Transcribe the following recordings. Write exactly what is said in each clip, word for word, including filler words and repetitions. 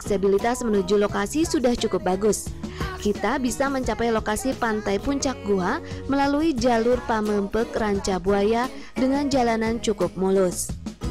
aksesibilitas menuju lokasi sudah cukup bagus. Kita bisa mencapai lokasi pantai puncak gua melalui jalur Pamempek Ranca Buaya dengan jalanan cukup mulus.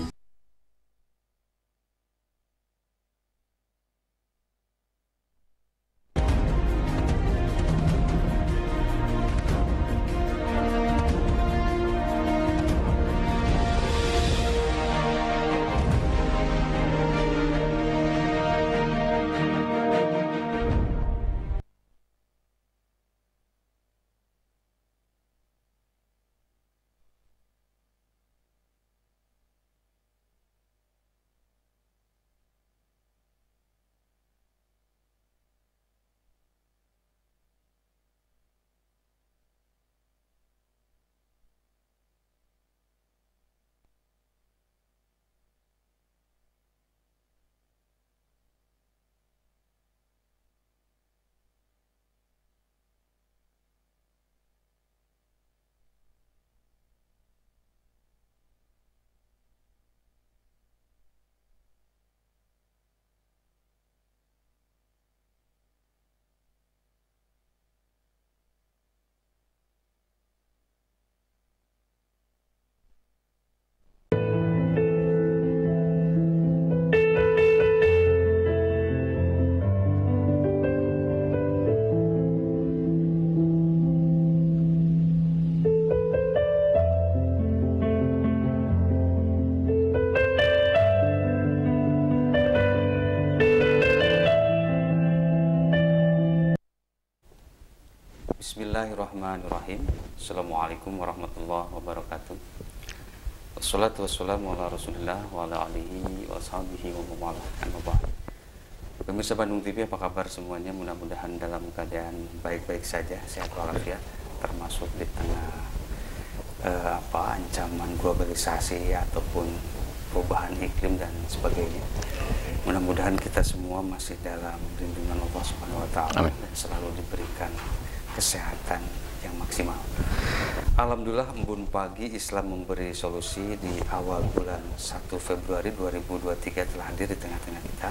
Bismillahirrahmanirrahim. Assalamualaikum warahmatullahi wabarakatuh. Wassalatu wassalamu ala rasulillah wa ala alihi wa sahbihi wa mawalah. Pemirsa Bandung T V, apa kabar semuanya? Mudah-mudahan dalam keadaan baik-baik saja, sehat walafiat, termasuk di tengah eh, apa ancaman globalisasi ataupun perubahan iklim dan sebagainya. Mudah-mudahan kita semua masih dalam lindungan Allah Subhanahu wa taala dan selalu diberikan kesehatan yang maksimal. Alhamdulillah, embun pagi Islam memberi solusi di awal bulan satu Februari dua ribu dua puluh tiga telah hadir di tengah-tengah kita.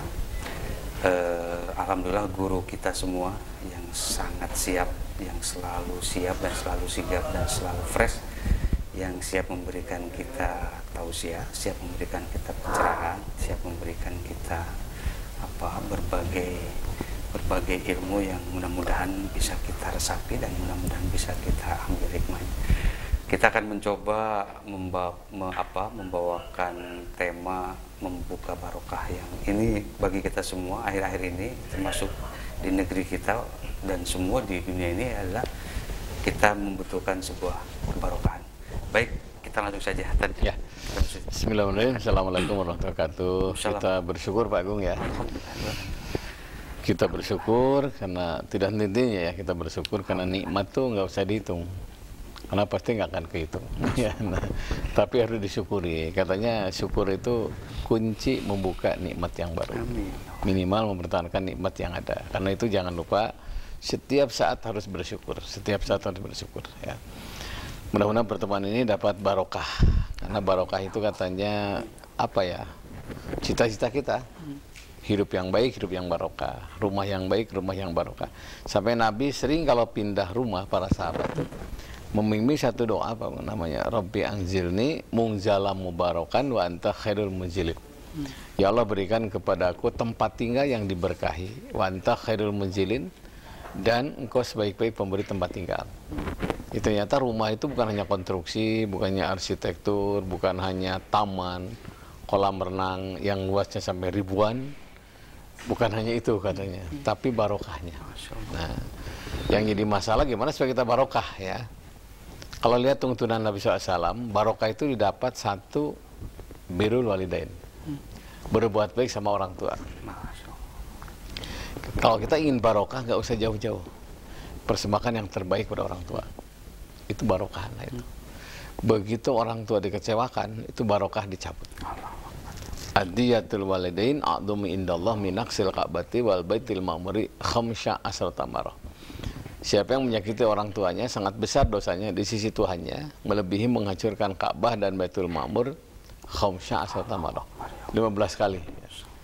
Uh, Alhamdulillah, guru kita semua yang sangat siap, yang selalu siap dan selalu sigap dan selalu fresh, yang siap memberikan kita tausiah, siap memberikan kita pencerahan, siap memberikan kita apa berbagai berbagai ilmu yang mudah-mudahan bisa kita resapi dan mudah-mudahan bisa kita ambil hikmahnya. Kita akan mencoba membawa, me, apa, membawakan tema membuka barokah yang ini bagi kita semua akhir-akhir ini, termasuk di negeri kita dan semua di dunia ini, adalah kita membutuhkan sebuah kebarokahan. Baik, kita langsung saja tadi. Ya. Bismillahirrahmanirrahim. Assalamualaikum warahmatullahi wabarakatuh. Kita bersyukur Pak Agung ya. Kita bersyukur karena tidak henti-hentinya ya, kita bersyukur karena nikmat tuh nggak usah dihitung, karena pasti nggak akan kehitung. Ya, nah, tapi harus disyukuri. Katanya syukur itu kunci membuka nikmat yang baru. Minimal mempertahankan nikmat yang ada. Karena itu jangan lupa setiap saat harus bersyukur, setiap saat harus bersyukur. Ya. Mudah-mudahan pertemuan ini dapat barokah, karena barokah itu katanya apa ya? Cita-cita kita. Hidup yang baik, hidup yang barokah. Rumah yang baik, rumah yang barokah. Sampai Nabi sering kalau pindah rumah, para sahabat itu memimpin satu doa, apa namanya? Rabbi anzilni munzalam mubarakan wa anta khairul munzilin. Ya Allah, berikan kepadaku tempat tinggal yang diberkahi, wa anta khairul munzilin, dan engkau sebaik-baik pemberi tempat tinggal. Itu ternyata rumah itu bukan hanya konstruksi, bukannya arsitektur, bukan hanya taman, kolam renang yang luasnya sampai ribuan. Bukan hanya itu katanya, hmm. tapi barokahnya. Nah, yang jadi masalah gimana supaya kita barokah ya? Kalau lihat tuntunan Nabi shallallahu alaihi wasallam, barokah itu didapat satu, birrul walidain, hmm. berbuat baik sama orang tua. Kalau kita ingin barokah, nggak usah jauh-jauh, persembahkan yang terbaik pada orang tua. Itu barokah lah itu. Begitu orang tua dikecewakan, itu barokah dicabut. Adiyatul walidain a'dhamu indallah min aqsil ka'bati wal baitil ma'muri khamsa asrata marah. Siapa yang menyakiti orang tuanya sangat besar dosanya di sisi Tuhannya, melebihi menghancurkan Ka'bah dan Baitul Ma'mur khamsa asrata marah, lima belas kali.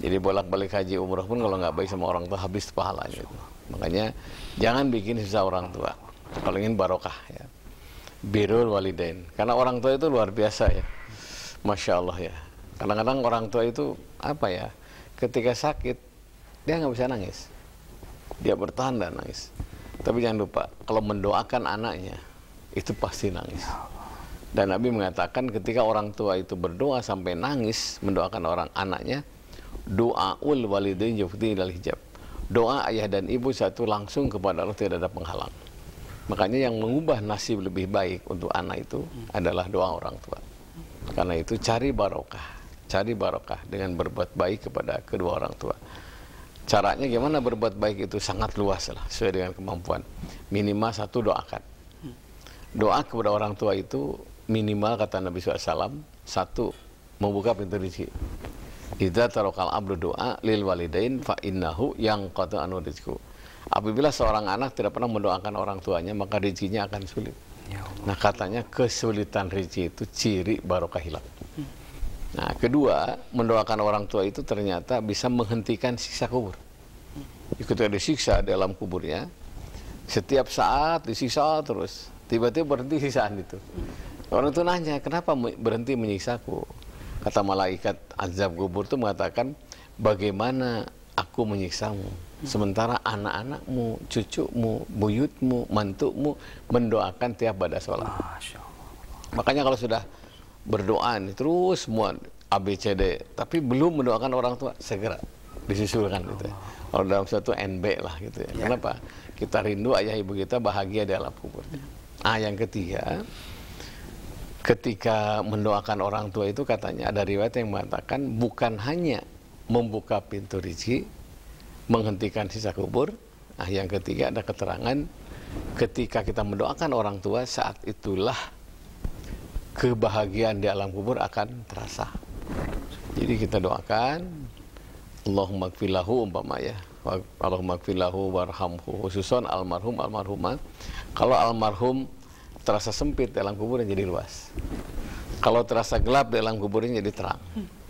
Jadi bolak-balik haji umroh pun kalau nggak baik sama orang tua habis pahalanya. Makanya jangan bikin susah orang tua. Kalau ingin barokah ya. Birrul walidain. Karena orang tua itu luar biasa ya. Masya Allah ya. Kadang-kadang orang tua itu apa ya? Ketika sakit dia nggak bisa nangis. Dia bertahan dan nangis. Tapi jangan lupa kalau mendoakan anaknya itu pasti nangis. Dan Nabi mengatakan ketika orang tua itu berdoa sampai nangis mendoakan orang anaknya, doaul walidain yufdi ilal hijab. Doa ayah dan ibu satu langsung kepada Allah, tidak ada penghalang. Makanya yang mengubah nasib lebih baik untuk anak itu adalah doa orang tua. Karena itu cari barokah, cari barokah dengan berbuat baik kepada kedua orang tua. Caranya gimana berbuat baik itu sangat luas lah, sesuai dengan kemampuan. Minimal satu doakan. Doa kepada orang tua itu minimal kata Nabi shallallahu alaihi wasallam satu membuka pintu rezeki. Idza tarakal abdu doa lil walidain fa innahu yanqatu anu rizqu. Apabila seorang anak tidak pernah mendoakan orang tuanya, maka rezekinya akan sulit. Ya Allah. Nah, katanya kesulitan rezeki itu ciri barokah hilang. Hmm. Nah, kedua, mendoakan orang tua itu ternyata bisa menghentikan siksa kubur. Hmm. Ketika disiksa dalam kuburnya, setiap saat disiksa terus, tiba-tiba berhenti siksaan itu. Hmm. Orang itu nanya, kenapa berhenti menyiksaku? Kata malaikat azab kubur itu mengatakan, bagaimana aku menyiksamu? Sementara anak-anakmu, cucumu, buyutmu, mantumu mendoakan tiap pada sholat. Makanya kalau sudah berdoa nih, terus semua A B C D, tapi belum mendoakan orang tua, segera disusulkan gitu ya. Kalau dalam suatu N B lah gitu ya. Ya. Kenapa? Kita rindu ayah ibu kita bahagia di alam kuburnya. Ah, yang ketiga, ketika mendoakan orang tua itu katanya ada riwayat yang mengatakan bukan hanya membuka pintu rezeki, menghentikan sisa kubur. Nah, yang ketiga ada keterangan ketika kita mendoakan orang tua, saat itulah kebahagiaan di alam kubur akan terasa. Jadi kita doakan Allahumma gfirlahu umpama ya, Allahumma gfirlahu warhamhu, khususon almarhum almarhumah. Kalau almarhum terasa sempit dalam kuburnya jadi luas. Kalau terasa gelap dalam kuburnya jadi terang.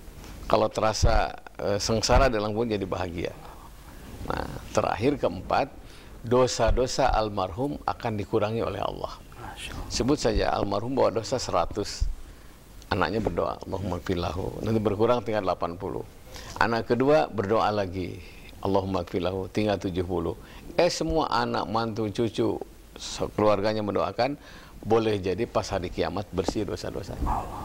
Kalau terasa e, sengsara dalam kuburnya jadi bahagia. Nah, terakhir keempat, dosa-dosa almarhum akan dikurangi oleh Allah. Sebut saja almarhum bawa dosa seratus, anaknya berdoa Allahumma gfirlahu, nanti berkurang tinggal delapan puluh. Anak kedua berdoa lagi Allahumma gfirlahu, tinggal tujuh puluh. Eh semua anak, mantu, cucu, keluarganya mendoakan, boleh jadi pas hari kiamat bersih dosa-dosa.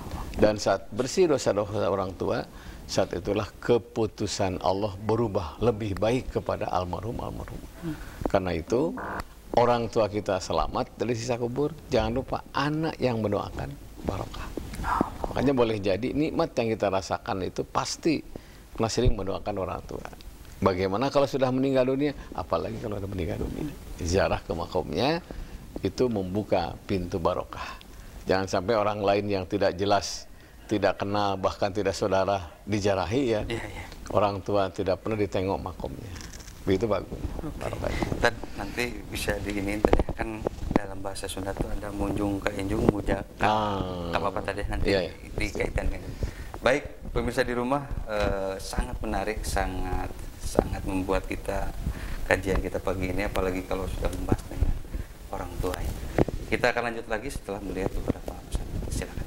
Dan saat bersih dosa-dosa orang tua, saat itulah keputusan Allah berubah lebih baik kepada almarhum-almarhum. Hmm. Karena itu, orang tua kita selamat dari sisa kubur, jangan lupa anak yang mendoakan barokah. Makanya boleh jadi nikmat yang kita rasakan itu pasti pernah sering mendoakan orang tua. Bagaimana kalau sudah meninggal dunia? Apalagi kalau sudah meninggal dunia. Ziarah ke makamnya itu membuka pintu barokah. Jangan sampai orang lain yang tidak jelas, tidak kenal, bahkan tidak saudara dijarahi ya. Ya, ya. Orang tua tidak pernah ditengok makomnya. Begitu bagus. Okay. Dan nanti bisa diinin tadi kan dalam bahasa Sunda itu ada munjung ke injung muja. Ah. Apa-apa tadi nanti ya, ya. Dikaitkan dengan. Baik, pemirsa di rumah eh, sangat menarik, sangat sangat membuat kita kajian kita pagi ini, apalagi kalau sudah membahas dengan orang tua. Kita akan lanjut lagi setelah melihat beberapa pesan. Silakan.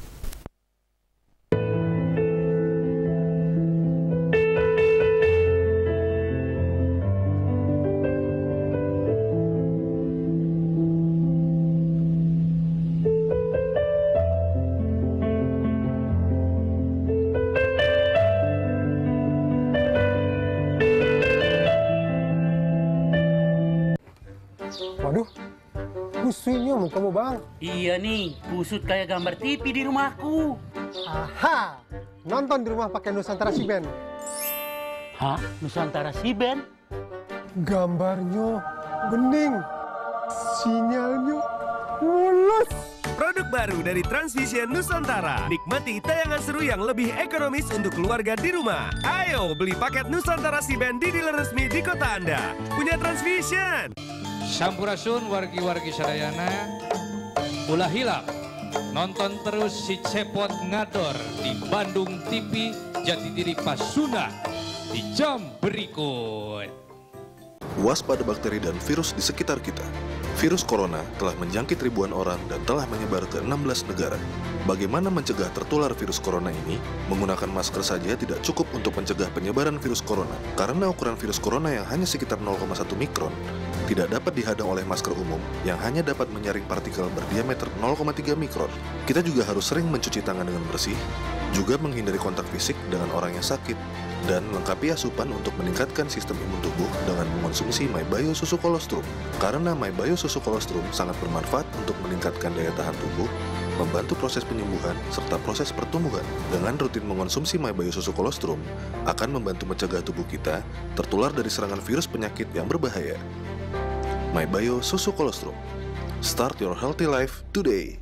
Waduh, kusutnya mau kamu bang? Iya nih, kusut kayak gambar T V di rumahku. Aha, nonton di rumah pakai Nusantara Si Band. Hah? Nusantara Si Band? Gambarnya bening, sinyalnya mulus. Produk baru dari Transvision Nusantara. Nikmati tayangan seru yang lebih ekonomis untuk keluarga di rumah. Ayo beli paket Nusantara Si Band di dealer resmi di kota Anda. Punya Transvision. Sampurasun wargi-wargi sadayana, ulah hilap nonton terus si Cepot Ngador di Bandung T V Jatidiri Pasunda di jam berikut. Waspada bakteri dan virus di sekitar kita. Virus corona telah menjangkit ribuan orang dan telah menyebar ke enam belas negara. Bagaimana mencegah tertular virus corona ini? Menggunakan masker saja tidak cukup untuk mencegah penyebaran virus corona. Karena ukuran virus corona yang hanya sekitar nol koma satu mikron, tidak dapat dihadang oleh masker umum yang hanya dapat menyaring partikel berdiameter nol koma tiga mikron. Kita juga harus sering mencuci tangan dengan bersih, juga menghindari kontak fisik dengan orang yang sakit, dan lengkapi asupan untuk meningkatkan sistem imun tubuh dengan mengonsumsi MyBio Susu Kolostrum. Karena MyBio Susu Kolostrum sangat bermanfaat untuk meningkatkan daya tahan tubuh, membantu proses penyembuhan, serta proses pertumbuhan. Dengan rutin mengonsumsi MyBio Susu Kolostrum, akan membantu mencegah tubuh kita tertular dari serangan virus penyakit yang berbahaya. MyBio Susu Kolostrum. Start your healthy life today.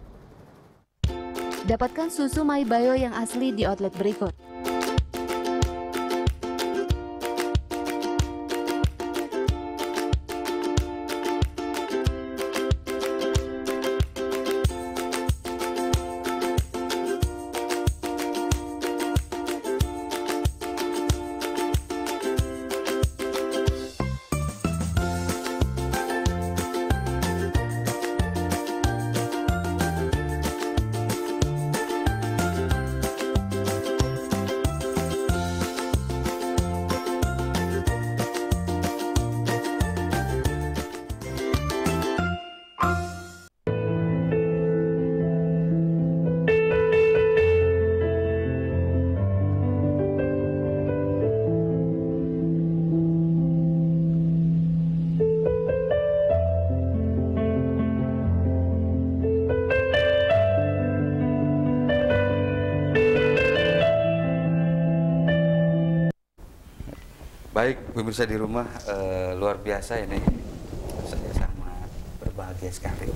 Dapatkan susu MyBio yang asli di outlet berikut. Baik, pemirsa di rumah, eh, luar biasa ini, saya sangat berbahagia sekali.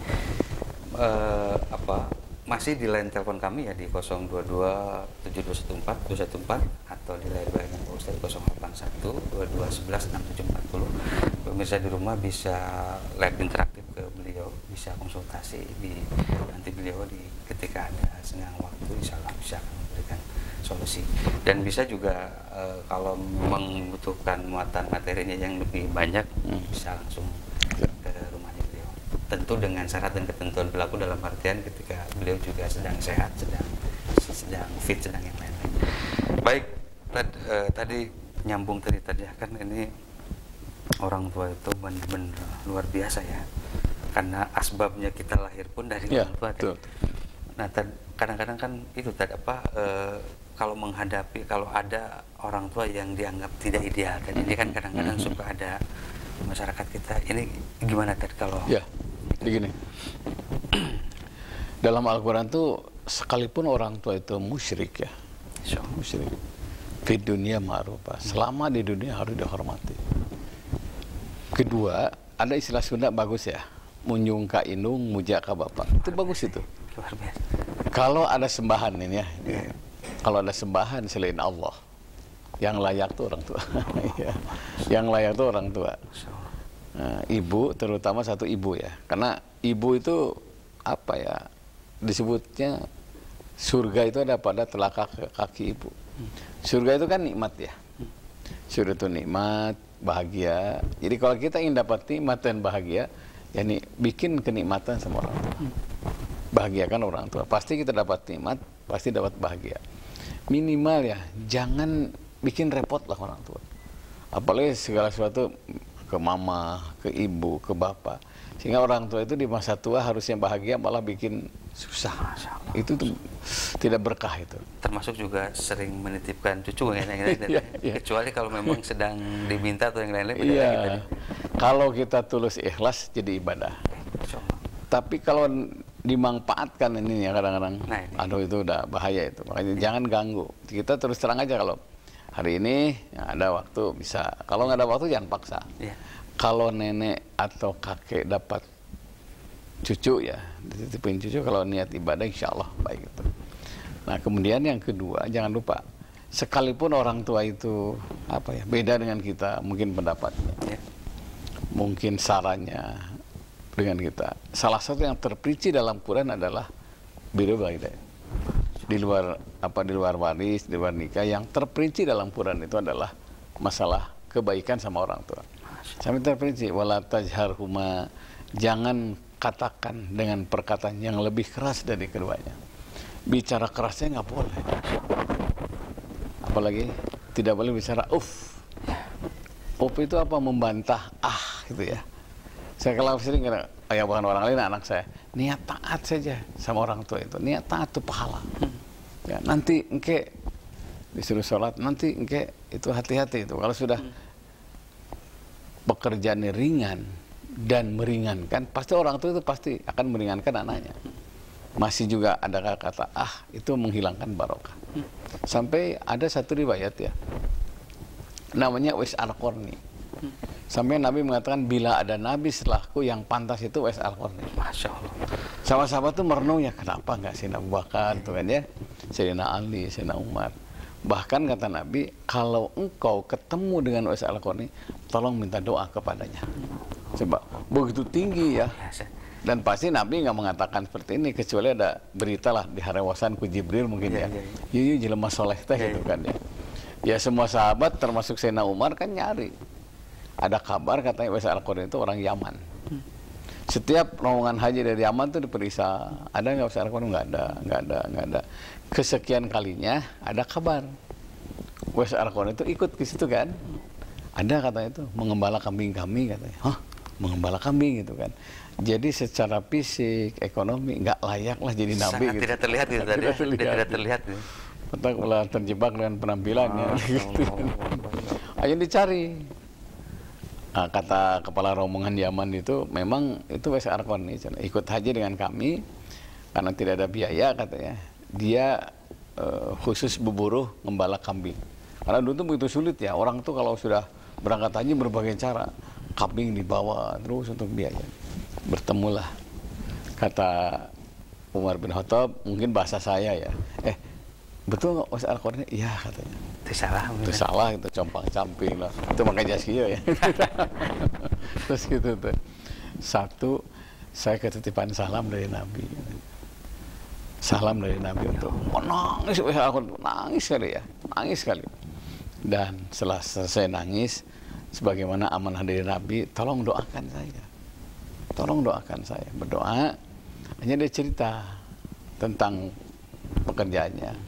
Eh, apa masih di line telepon kami ya di nol dua dua tujuh dua satu empat dua satu empat atau di line bayangan Pak Ustadz nol delapan satu dua dua satu satu enam tujuh empat nol. Pemirsa di rumah bisa live interaktif ke beliau, bisa konsultasi di nanti beliau di ketika ada senggang waktu, insya Allah bisa akan memberikan solusi. Dan bisa juga e, kalau membutuhkan muatan materinya yang lebih banyak, hmm. bisa langsung ke rumahnya beliau. Tentu dengan syarat dan ketentuan berlaku dalam artian ketika beliau juga sedang sehat, sedang sedang fit, sedang yang lain-lain. Baik, tad, e, tadi nyambung tadi tadi kan ini orang tua itu benar-benar luar biasa ya. Karena asbabnya kita lahir pun dari ya, orang tua. Kan? Nah, kadang-kadang kan itu tadi apa? E, kalau menghadapi kalau ada orang tua yang dianggap tidak ideal dan ini kan kadang-kadang mm-hmm. suka ada di masyarakat kita, ini gimana tadi kalau ya begini dalam Al-Quran tuh sekalipun orang tua itu musyrik ya so. musyrik di dunia ma'rufah, selama di dunia harus dihormati. Kedua, ada istilah Sunda bagus ya, munjung ka indung muja ka bapak, itu bagus itu. Luar biasa. Kalau ada sembahan ini ya, yeah. Kalau ada sembahan selain Allah, yang layak tuh orang tua. Yang layak tuh orang tua. Nah, ibu, terutama satu ibu ya, karena ibu itu apa ya, disebutnya surga itu ada pada telapak kaki ibu. Surga itu kan nikmat ya. Surga itu nikmat, bahagia. Jadi kalau kita ingin dapat nikmat dan bahagia, ya nih, bikin kenikmatan sama orang tua. Bahagiakan orang tua. Pasti kita dapat nikmat, pasti dapat bahagia. Minimal ya, jangan bikin repot lah orang tua. Apalagi segala sesuatu ke mama, ke ibu, ke bapak. Sehingga orang tua itu di masa tua harusnya bahagia, malah bikin susah. Itu tuh tidak berkah itu. Termasuk juga sering menitipkan cucu yang lain-lain. ya, ya. Kecuali kalau memang sedang diminta atau yang lain-lain. Iya. Kalau kita tulus ikhlas jadi ibadah. Tapi kalau dimanfaatkan ini ya kadang-kadang, nah, aduh itu udah bahaya itu. Makanya ya. Jangan ganggu. Kita terus terang aja kalau hari ini ya, ada waktu bisa. Kalau nggak ada waktu jangan paksa. Ya. Kalau nenek atau kakek dapat cucu ya, dititipin cucu, kalau niat ibadah insya Allah baik itu. Nah kemudian yang kedua, jangan lupa, sekalipun orang tua itu apa ya beda dengan kita, mungkin pendapatnya, ya. Mungkin sarannya dengan kita. Salah satu yang terperinci dalam Quran adalah birrul walidain. di luar apa di luar waris, di luar nikah, yang terperinci dalam Quran itu adalah masalah kebaikan sama orang tua. Sampai terperinci wala tajharhuma, jangan katakan dengan perkataan yang lebih keras dari keduanya. Bicara kerasnya nggak boleh. Apalagi tidak boleh bicara uff. Uff itu apa? Membantah ah gitu ya. Saya kalau sering kira, ayah bukan orang lain, anak saya, niat taat saja sama orang tua itu, niat taat itu pahala. Ya, nanti engke disuruh sholat, nanti engke itu hati-hati itu. Kalau sudah pekerjaannya ringan dan meringankan, pasti orang tua itu pasti akan meringankan anaknya. Masih juga ada kata ah itu menghilangkan barokah. Sampai ada satu riwayat ya, namanya Uwais Al-Qarni. Sampai Nabi mengatakan bila ada Nabi setelahku yang pantas itu Uwais Al-Qarni. Masya Allah. Sahabat-sahabat tuh merenung ya, kenapa nggak Sayyidina Abu Bakar tuh kan ya, Sayyidina Ali, Sayyidina Umar. Bahkan kata Nabi, kalau engkau ketemu dengan Uwais Al-Qarni, tolong minta doa kepadanya. Coba begitu tinggi ya. Dan pasti Nabi nggak mengatakan seperti ini kecuali ada berita lah di harawasan ku Jibril mungkin ya. Iya, iya jelema soleh teh gitu kan ya. Ya semua sahabat termasuk Sayyidina Umar kan nyari. Ada kabar katanya Uwais Al-Qarni itu orang Yaman. Setiap rombongan haji dari Yaman itu diperiksa, ada nggak Uwais Al-Qarni? Nggak ada, nggak ada, nggak ada. Kesekian kalinya ada kabar Uwais Al-Qarni itu ikut ke situ kan. Ada katanya itu mengembala kambing kami katanya. Hah? Mengembala kambing gitu kan. Jadi secara fisik, ekonomi nggak layak lah jadi nabi. Sangat gitu. tidak terlihat gitu tadi. Tidak terlihat. Tidak terlihat. Betul, kalau terjebak dengan penampilannya. Oh, gitu. Ayo dicari. Nah, kata kepala rombongan Yaman itu memang itu Uwais Al-Qarni ikut haji dengan kami karena tidak ada biaya katanya. Dia uh, khusus berburu ngembala kambing. Karena dulu itu begitu sulit ya, orang tuh kalau sudah berangkat haji berbagai cara, kambing dibawa terus untuk biaya. Bertemulah kata Umar bin Khattab, mungkin bahasa saya ya, eh betul nggak Uwais Al-Qarni? Iya katanya. Itu salah. Itu salah, itu compang-camping lah. Itu makanya jaskia ya. Terus gitu tuh. Satu, saya ketitipan salam dari Nabi. Salam dari Nabi untuk menangis, nangis sekali ya, nangis sekali. Dan setelah selesai nangis, sebagaimana amanah dari Nabi, tolong doakan saya. Tolong doakan saya. Berdoa, hanya dia cerita tentang pekerjaannya.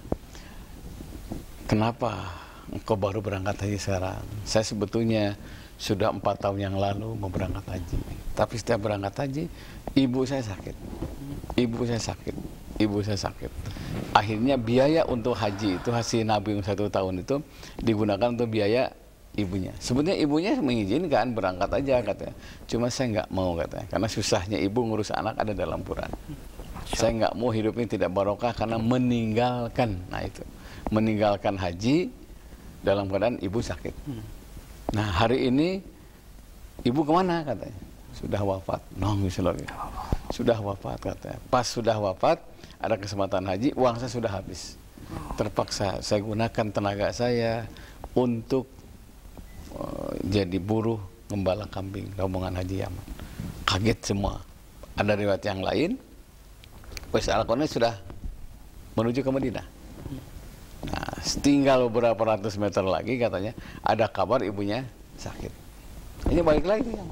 Kenapa engkau baru berangkat haji sekarang? Saya sebetulnya sudah empat tahun yang lalu mau berangkat haji. Tapi setiap berangkat haji, ibu saya sakit. Ibu saya sakit. Ibu saya sakit. Akhirnya biaya untuk haji itu hasil nabung satu tahun itu digunakan untuk biaya ibunya. Sebetulnya ibunya mengizinkan berangkat aja katanya. Cuma saya nggak mau katanya. Karena susahnya ibu ngurus anak ada dalam Quran. Saya nggak mau hidupnya tidak barokah karena meninggalkan. Nah itu. Meninggalkan haji dalam keadaan ibu sakit. Nah hari ini ibu kemana katanya? Sudah wafat. Nangis lagi. Sudah wafat katanya. Pas sudah wafat ada kesempatan haji, uang saya sudah habis. Terpaksa saya gunakan tenaga saya untuk uh, jadi buruh gembala kambing rombongan haji Yaman. Kaget semua. Ada riwayat yang lain, Uwais Al-Qarni sudah menuju ke Madinah. Nah, tinggal beberapa ratus meter lagi katanya ada kabar ibunya sakit. Ini balik lagi ya.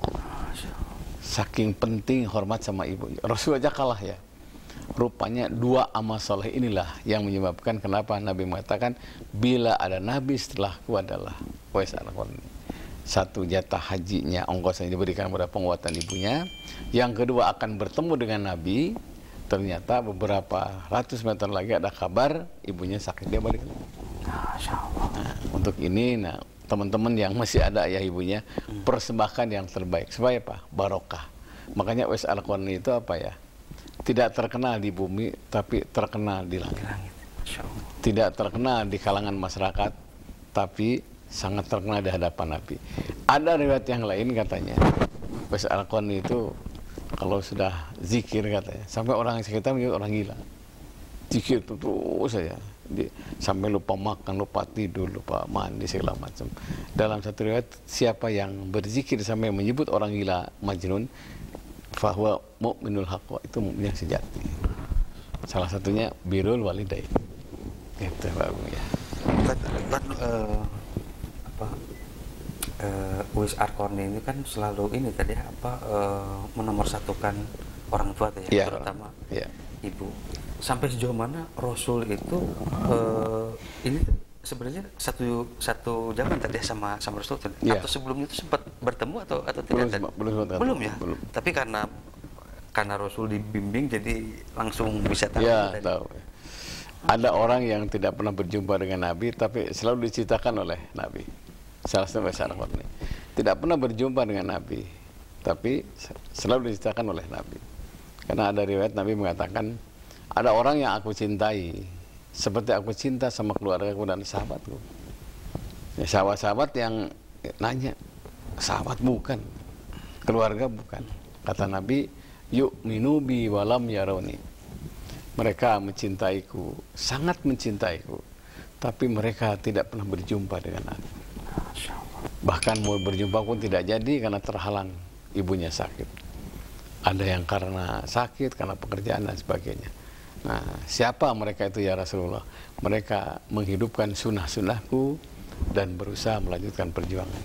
Saking penting hormat sama ibu. Rasul aja kalah ya. Rupanya dua amal soleh inilah yang menyebabkan kenapa Nabi mengatakan bila ada Nabi setelahku adalah Uwais Al-Qarni. Satu, jatah hajinya ongkos yang diberikan pada penguatan ibunya. Yang kedua, akan bertemu dengan Nabi. Ternyata beberapa ratus meter lagi ada kabar ibunya sakit, dia balik lagi. Nah, untuk ini, nah teman-teman yang masih ada ayah ibunya, persembahkan yang terbaik supaya apa? Barokah. Makanya Uwais Al-Qarni itu apa ya? Tidak terkenal di bumi, tapi terkenal di langit. Tidak terkenal di kalangan masyarakat, tapi sangat terkenal di hadapan Nabi. Ada riwayat yang lain katanya, Uwais Al-Qarni itu kalau sudah zikir katanya, sampai orang sekitar menjadi orang gila. Zikir itu terus saja, sampai lupa makan, lupa tidur, lupa mandi segala macam. Dalam satu riwayat, siapa yang berzikir sampai menyebut orang gila majnun, fahuwa mu'minul haqqa, itu mukmin yang sejati. salah satunya birrul walidain. Gitu Pak Agung ya. Kan, kan uh, apa uh, Uwais Al-Qarni ini kan selalu ini tadi apa uh, menomorsatukan orang tua ya, ya terutama ya. Ibu. Sampai sejauh mana Rasul itu uh, ini sebenarnya satu satu zaman tadi sama sama Rasul ya. Atau sebelumnya itu sempat bertemu atau atau tidak? Belum, belum, belum, belum ya. Belum. Tapi karena karena Rasul dibimbing jadi langsung bisa tahu. Ya, tahu. Ada orang yang tidak pernah berjumpa dengan Nabi tapi selalu diceritakan oleh Nabi. Salah satu masyarakat ini tidak pernah berjumpa dengan Nabi tapi selalu diceritakan oleh Nabi. Karena ada riwayat Nabi mengatakan ada orang yang aku cintai seperti aku cinta sama keluargaku dan sahabatku. Ya, sahabat-sahabat yang nanya, sahabat bukan, keluarga bukan. Kata Nabi, yuk minubi walam yaroni. Mereka mencintaiku, sangat mencintaiku, tapi mereka tidak pernah berjumpa dengan aku. Bahkan mau berjumpa pun tidak jadi karena terhalang ibunya sakit. Ada yang karena sakit, karena pekerjaan dan sebagainya. Nah, siapa mereka itu ya Rasulullah? Mereka menghidupkan sunnah-sunnahku dan berusaha melanjutkan perjuangan.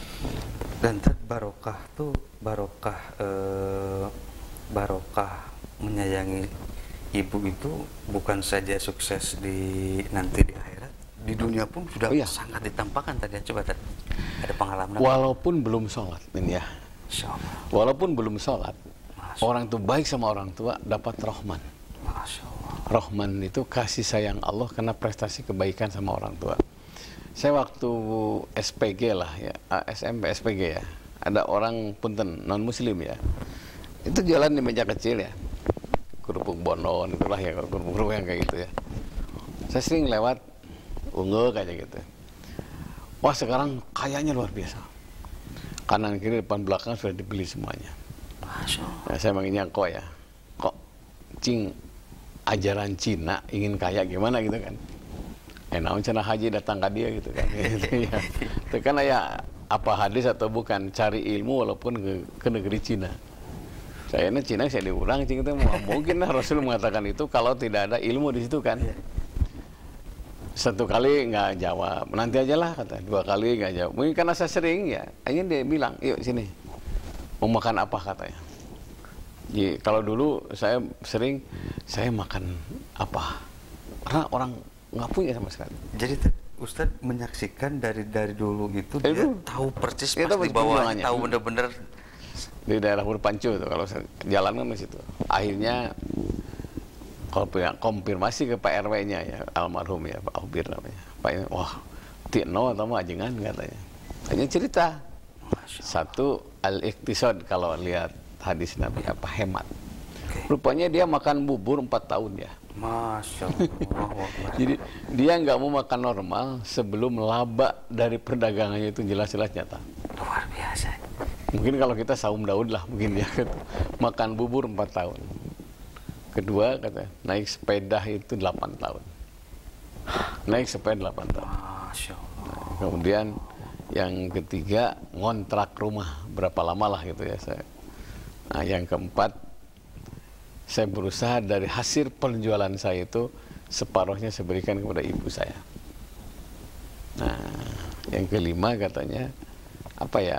Dan barokah tuh barokah eh, barokah menyayangi ibu itu bukan saja sukses di nanti di akhirat, di dunia pun sudah oh, iya. sangat ditampakkan tadi. Coba tadi ada pengalaman. Walaupun belum sholat, ini ya. Walaupun belum sholat, orang itu baik sama orang tua dapat rahman. Masya Allah. Rahman itu kasih sayang Allah karena prestasi kebaikan sama orang tua. Saya waktu S P G lah ya, S M P S P G ya, ada orang punten non muslim ya, itu jalan di meja kecil ya, kerupuk bonon itulah ya, kerupuk-kerupuk yang kayak gitu ya. Saya sering lewat ungu kayak gitu. Wah sekarang kayaknya luar biasa. Kanan kiri depan belakang sudah dibeli semuanya. Masya Allah. Nah, saya manggilnya kok ya, kok cing ajaran Cina ingin kaya gimana gitu kan. Eh naon cenah haji datang ke dia gitu kan. Gitu, ya. Itu kan ya apa hadis atau bukan, cari ilmu walaupun ke, ke negeri Cina. Saya ini Cina saya diurang cing itu mungkin lah Rasul mengatakan itu kalau tidak ada ilmu di situ kan. Satu kali nggak jawab, nanti aja lah kata. Dua kali nggak jawab. Mungkin karena saya sering ya. Akhirnya dia bilang, yuk sini. Mau makan apa katanya. Jadi, kalau dulu saya sering, saya makan apa? Karena orang nggak punya sama sekali. Jadi Ustadz menyaksikan dari dari dulu itu eh, dia tahu persis dia pasti bahwa tahu bener-bener di daerah Burpancu tuh kalau jalan kan di situ. Akhirnya kalau konfirmasi ke Pak R W-nya ya, almarhum ya Pak Obir namanya. Pak ini, wah, Tino atau mau ajengan katanya. Hanya cerita. Satu al-iqtisad kalau lihat hadis Nabi apa hemat. Okay. Rupanya dia makan bubur empat tahun ya. Masya Allah. Jadi dia nggak mau makan normal sebelum laba dari perdagangannya itu jelas-jelas nyata. Luar biasa. Mungkin kalau kita saum Daud lah mungkin ya gitu. Makan bubur empat tahun. Kedua kata naik sepeda itu delapan tahun. Naik sepeda delapan tahun. Masya Allah. Nah, kemudian yang ketiga ngontrak rumah berapa lama lah gitu ya saya. Nah, yang keempat, saya berusaha dari hasil penjualan saya itu separuhnya saya berikan kepada ibu saya. Nah, yang kelima katanya apa ya?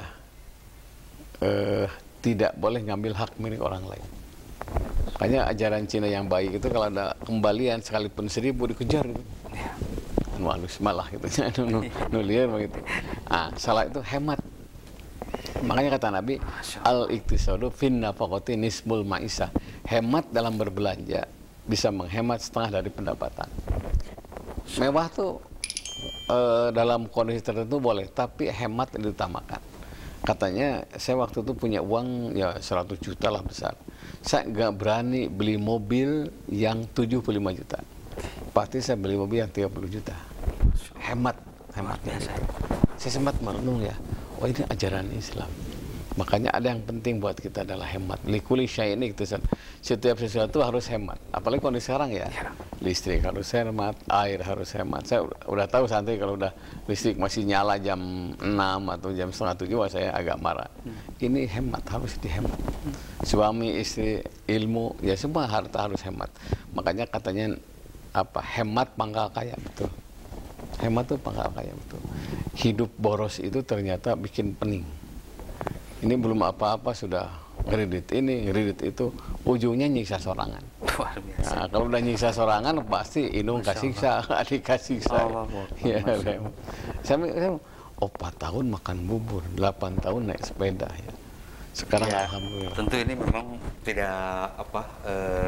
Eh, tidak boleh ngambil hak milik orang lain. Makanya ajaran Cina yang baik itu kalau ada kembalian sekalipun seribu dikejar gitu. Nu halus malah gitu, nu nu liar begitu. Ah, salah itu hemat. Makanya kata Nabi, al-iqtisadu fin nafaqati nisbul ma'isah. Hemat dalam berbelanja bisa menghemat setengah dari pendapatan. Mewah tuh e, dalam kondisi tertentu boleh, tapi hemat diutamakan. Katanya saya waktu itu punya uang ya seratus juta lah besar. Saya nggak berani beli mobil yang tujuh puluh lima juta. Pasti saya beli mobil yang tiga puluh juta. Hemat, hematnya. Saya sempat merenung ya. Oh ini ajaran Islam. Makanya ada yang penting buat kita adalah hemat. Likuli syai ini gitu. Setiap sesuatu harus hemat. Apalagi kondisi sekarang ya. Listrik harus hemat, air harus hemat. Saya udah tahu santai kalau udah listrik masih nyala jam enam atau jam setengah tujuh, saya agak marah. Ini hemat, harus dihemat. suami, istri, ilmu, ya semua harta harus hemat. Makanya katanya apa? Hemat pangkal kaya, betul. Hemat tuh pangkal kaya, betul. Hidup boros itu ternyata bikin pening. Ini belum apa-apa sudah kredit ini, kredit itu, ujungnya nyiksa sorangan. Luar biasa. Nah, kalau udah nyiksa sorangan pasti indung kasih siksa, adik kasih siksa. Ya, saya, saya, oh empat tahun makan bubur, delapan tahun naik sepeda ya. Sekarang ya, alhamdulillah. Tentu ini memang tidak apa eh,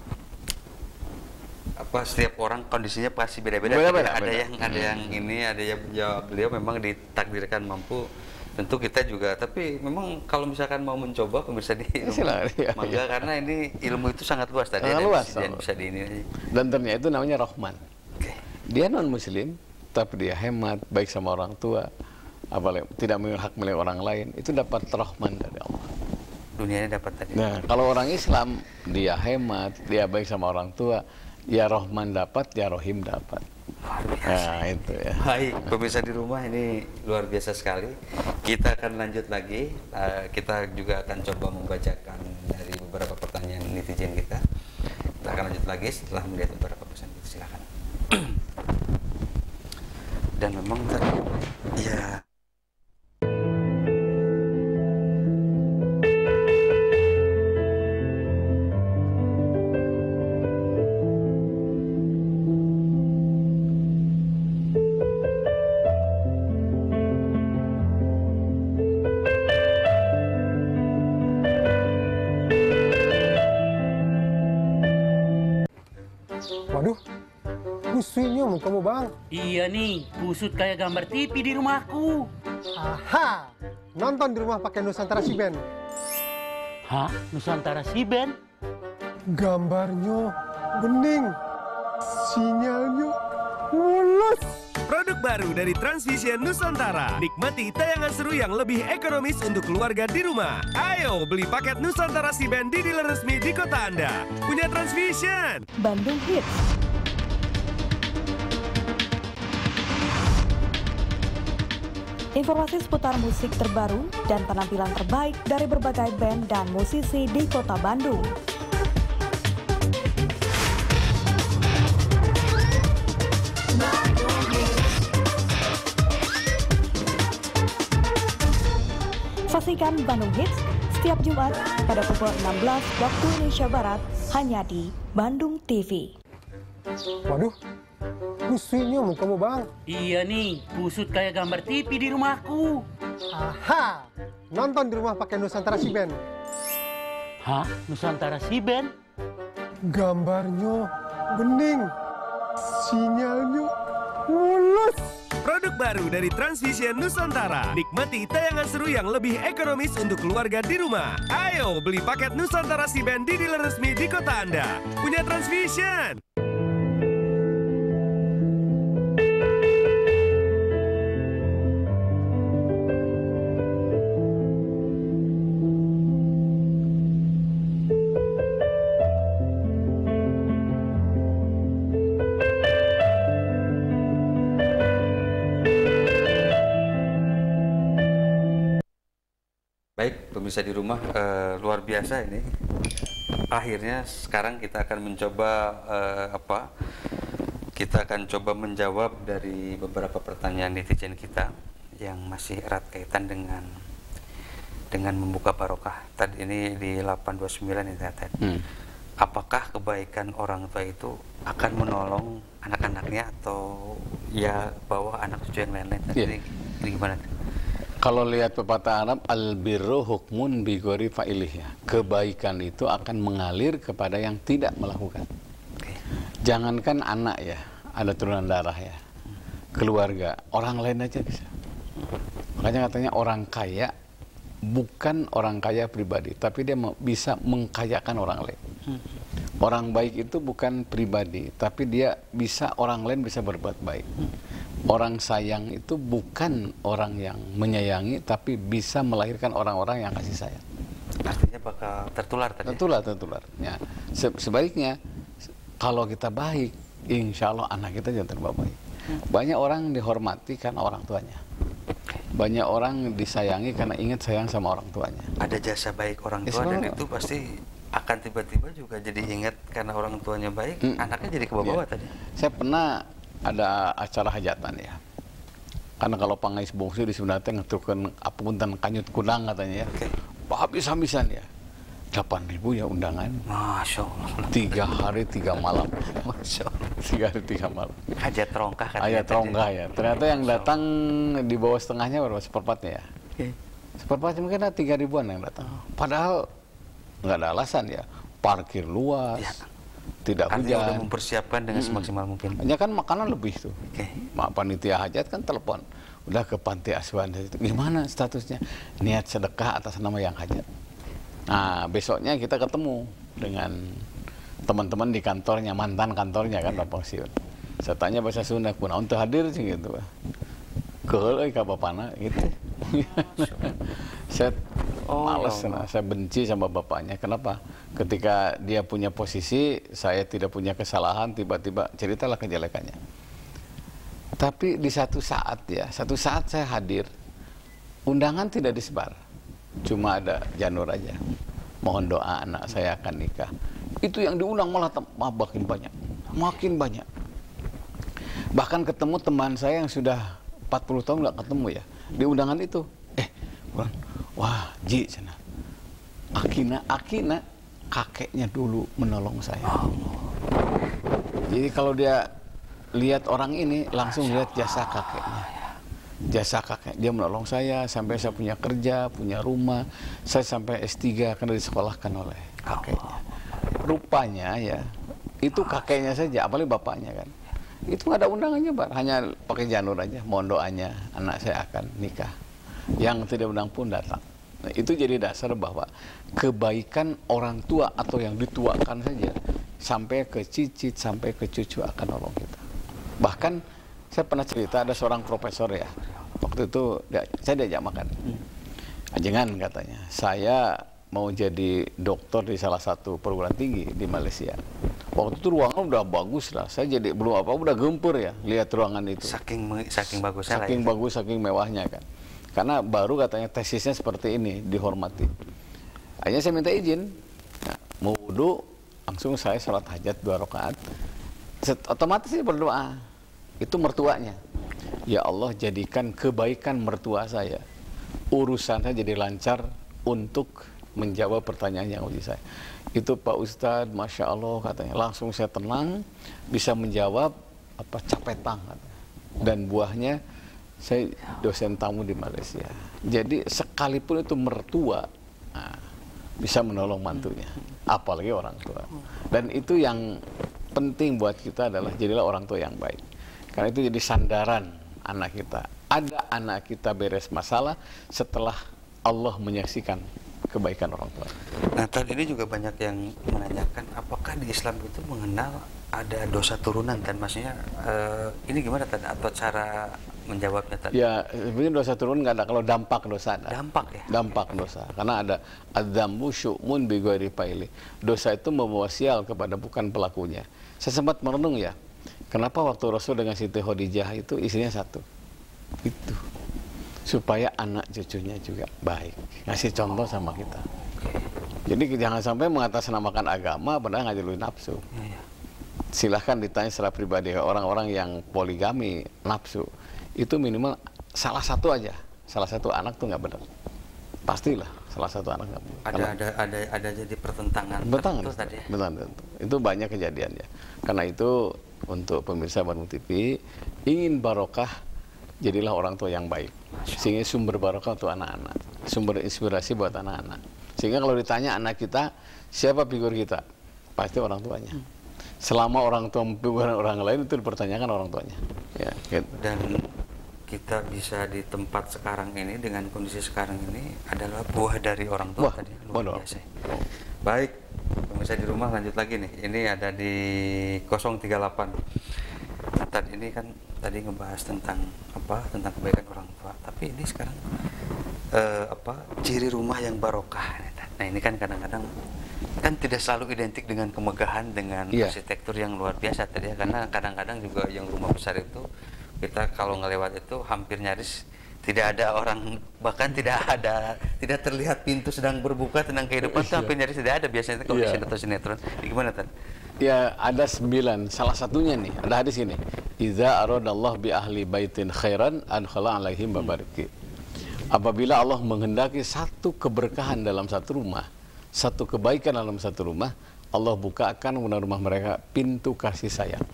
apa setiap orang kondisinya pasti beda-beda. Ada beda. yang ada yang ini, ada yang ya, beliau memang ditakdirkan mampu. Tentu kita juga, tapi memang kalau misalkan mau mencoba pemirsa di rumah, ya, mangga ya. Karena ini ilmu itu sangat luas tadi, sangat luas, dan bisa di ini. Dan ternyata itu namanya Rahman. Okay. Dia non Muslim, tapi dia hemat, baik sama orang tua, apalagi tidak memiliki hak milik orang lain, itu dapat Rahman dari Allah. Dunianya dapat tadi. Nah, kalau orang Islam dia hemat, dia baik sama orang tua, ya Rahman dapat, ya Rohim dapat. Luar biasa. Nah, itu ya. Baik, pemirsa di rumah, ini luar biasa sekali. Kita akan lanjut lagi. Uh, kita juga akan coba membacakan dari beberapa pertanyaan netizen kita. Kita akan lanjut lagi setelah melihat beberapa pesan. Silakan. Dan memang tadi, ya. Waduh, busuknya muka kamu bang. Iya nih, busut kayak gambar T V di rumahku. Aha, nonton di rumah pakai Nusantara Si Ben. Hah? Nusantara Si Ben? Gambarnya bening, sinyalnya mulus. Produk baru dari Transvision Nusantara. Nikmati tayangan seru yang lebih ekonomis untuk keluarga di rumah. Ayo beli paket Nusantara Si Ben di dealer resmi di kota Anda. Punya Transvision. Bandung Hits. Informasi seputar musik terbaru dan penampilan terbaik dari berbagai band dan musisi di kota Bandung. Saksikan Bandung Hits setiap Jumat pada pukul enam belas waktu Indonesia Barat hanya di Bandung T V. Waduh, busuknya muka kamu bang. Iya nih, busut kayak gambar T V di rumahku. Aha, nonton di rumah pakai Nusantara Si Ben. Hah? Nusantara Si Ben? Gambarnya bening, sinyalnya mulus. Produk baru dari Transvision Nusantara. Nikmati tayangan seru yang lebih ekonomis untuk keluarga di rumah. Ayo beli paket Nusantara Si Ben di dealer resmi di kota Anda. Punya Transvision. Baik, pemirsa di rumah, uh, luar biasa ini. Akhirnya sekarang kita akan mencoba uh, apa? Kita akan coba menjawab dari beberapa pertanyaan netizen kita yang masih erat kaitan dengan dengan membuka barokah. Tadi ini di delapan dua sembilan ini tadi. Hmm. Apakah kebaikan orang tua itu akan menolong anak-anaknya atau ya bawa anak cucu yang lain-lain? Tadi yeah. ini, ini gimana? Kalau lihat pepatah Arab, al-birru hukmun bi ghairi fa'ilih, ya. Kebaikan itu akan mengalir kepada yang tidak melakukan. Okay. Jangankan anak ya, ada turunan darah ya, keluarga, orang lain aja bisa. Makanya katanya orang kaya bukan orang kaya pribadi, tapi dia bisa mengkayakan orang lain. Orang baik itu bukan pribadi, tapi dia bisa, orang lain bisa berbuat baik. Orang sayang itu bukan orang yang menyayangi, tapi bisa melahirkan orang-orang yang kasih sayang. Artinya bakal tertular tadi? Tertular, tertular. Ya. Se sebaliknya, kalau kita baik, insya Allah anak kita juga terbawa baik. Banyak orang dihormati karena orang tuanya. Banyak orang disayangi karena ingat sayang sama orang tuanya. Ada jasa baik orang tua, dan itu pasti akan tiba-tiba juga jadi ingat karena orang tuanya baik, mm. anaknya jadi kebawa-bawa ya. Tadi. Saya pernah ada acara hajatan ya. Karena kalau pangais bungsu di Sunda teh ngetukeun apunten kanyut kunang katanya ya. Okay. Habis-habisan ya. delapan ribu ya undangan. Masya Allah. Tiga hari tiga malam. Masya Allah. Tiga hari tiga malam. Hajat rongkah kan? Hajat rongkah ya. Ternyata yang datang di bawah setengahnya berapa? Seperempatnya ya. Okay. Seperempatnya mungkin ada tiga ribuan yang datang. Padahal nggak ada alasan ya. Parkir luas. Ya. Tidak hujan. Artinya udah mempersiapkan dengan hmm. semaksimal mungkin. Hanya kan makanan lebih tuh. Okay. Panitia hajat kan telepon. Udah ke panti asuhan. Gimana statusnya? Niat sedekah atas nama yang hajat. Nah, besoknya kita ketemu dengan teman-teman di kantornya, mantan kantornya kan, Pak Pensiun. Saya tanya bahasa Sunda, kunaon teu hadir sih gitu. Keul euy ka bapana gitu. Saya oh, males, nah, saya benci sama bapaknya. Kenapa? Ketika dia punya posisi, saya tidak punya kesalahan, tiba-tiba ceritalah kejelekannya. Tapi di satu saat ya, satu saat saya hadir, undangan tidak disebar. Cuma ada janur aja. Mohon doa anak saya akan nikah. Itu yang diundang malah makin banyak. Makin banyak. Bahkan ketemu teman saya yang sudah empat puluh tahun nggak ketemu ya. Di undangan itu. Eh, wah, Ji, sana. Akina, Akina, kakeknya dulu menolong saya. Jadi kalau dia lihat orang ini, langsung lihat jasa kakeknya. Jasa kakek, dia menolong saya sampai saya punya kerja, punya rumah, saya sampai S tiga karena disekolahkan oleh kakeknya. Rupanya ya, itu kakeknya saja, apalagi bapaknya kan. Itu nggak ada undangannya, Pak, hanya pakai janur aja, mohon doanya anak saya akan nikah. Yang tidak undang pun datang. Nah, itu jadi dasar bahwa kebaikan orang tua atau yang dituakan saja sampai ke cicit, sampai ke cucu akan nolong kita. Bahkan saya pernah cerita ada seorang profesor ya, waktu itu dia, saya diajak makan. Ajengan katanya, saya mau jadi dokter di salah satu perguruan tinggi di Malaysia. Waktu itu ruangan udah bagus lah, saya jadi belum apa udah gempur ya lihat ruangan itu. Saking saking bagusnya. Saking lah ya. Bagus, saking mewahnya kan. Karena baru katanya tesisnya seperti ini dihormati. Akhirnya saya minta izin, nah, mau wudu, langsung saya sholat hajat dua rakaat. Otomatis saya berdoa. Itu mertuanya. Ya Allah, jadikan kebaikan mertua saya. Urusan saya jadi lancar untuk menjawab pertanyaan yang uji saya. Itu Pak Ustadz, Masya Allah katanya. Langsung saya tenang, bisa menjawab apa capetang. Dan buahnya, saya dosen tamu di Malaysia. Jadi sekalipun itu mertua, nah, bisa menolong mantunya. Apalagi orang tua. Dan itu yang penting buat kita adalah jadilah orang tua yang baik. Karena itu jadi sandaran anak kita. Ada anak kita beres masalah setelah Allah menyaksikan kebaikan orang tua. Nah, tadi ini juga banyak yang menanyakan apakah di Islam itu mengenal ada dosa turunan, dan maksudnya uh, ini gimana tadi atau cara menjawabnya tadi? Ya, sebenarnya dosa turunan nggak ada, kalau dampak dosa ada. Dampak ya? Dampak dosa. Karena ada adzambu syu'mun bi ghairi fa'ili. Dosa itu membawa sial kepada bukan pelakunya. Saya sempat merenung ya. Kenapa waktu Rasul dengan Siti Khadijah itu istrinya satu? Itu. Supaya anak cucunya juga baik. Ngasih contoh sama kita. Jadi jangan sampai mengatasnamakan agama padahal ngajarin nafsu. Silahkan ditanya secara pribadi orang-orang yang poligami, nafsu. Itu minimal salah satu aja. Salah satu anak tuh nggak benar. Pastilah salah satu anak nggak benar. Ada, ada, ada, ada jadi pertentangan. Betul, tadi. Betul, betul. Itu banyak kejadian ya. Karena itu untuk pemirsa Bandung T V, ingin barokah, jadilah orang tua yang baik. Sehingga sumber barokah untuk anak-anak, sumber inspirasi buat anak-anak. Sehingga kalau ditanya anak kita, siapa figur kita? Pasti orang tuanya. Selama orang tua figur orang lain, itu dipertanyakan orang tuanya. Ya, gitu. Dan kita bisa di tempat sekarang ini, dengan kondisi sekarang ini, adalah buah dari orang tua. Wah, tadi. Luar biasa. Baik. Pemirsa di rumah lanjut lagi nih. Ini ada di nol tiga delapan. Tadi ini kan tadi ngebahas tentang apa? Tentang kebaikan orang tua. Tapi ini sekarang eh, apa? Ciri rumah yang barokah. Nah, ini kan kadang-kadang kan tidak selalu identik dengan kemegahan, dengan yeah. arsitektur yang luar biasa tadi ya. Karena kadang-kadang juga yang rumah besar itu kita kalau ngelewat itu hampir nyaris tidak ada orang, bahkan tidak ada, tidak terlihat pintu sedang berbuka tentang kehidupan, Iya. tapi nyaris tidak ada biasanya kalau Iya. di sinetron sinetron. Gimana Tan? Ya ada sembilan, salah satunya nih, ada hadis ini. Iza aradallah bi ahli baitin khairan adkhala alaihim babariki. Apabila Allah menghendaki satu keberkahan dalam satu rumah, satu kebaikan dalam satu rumah, Allah bukakan rumah mereka pintu kasih sayang.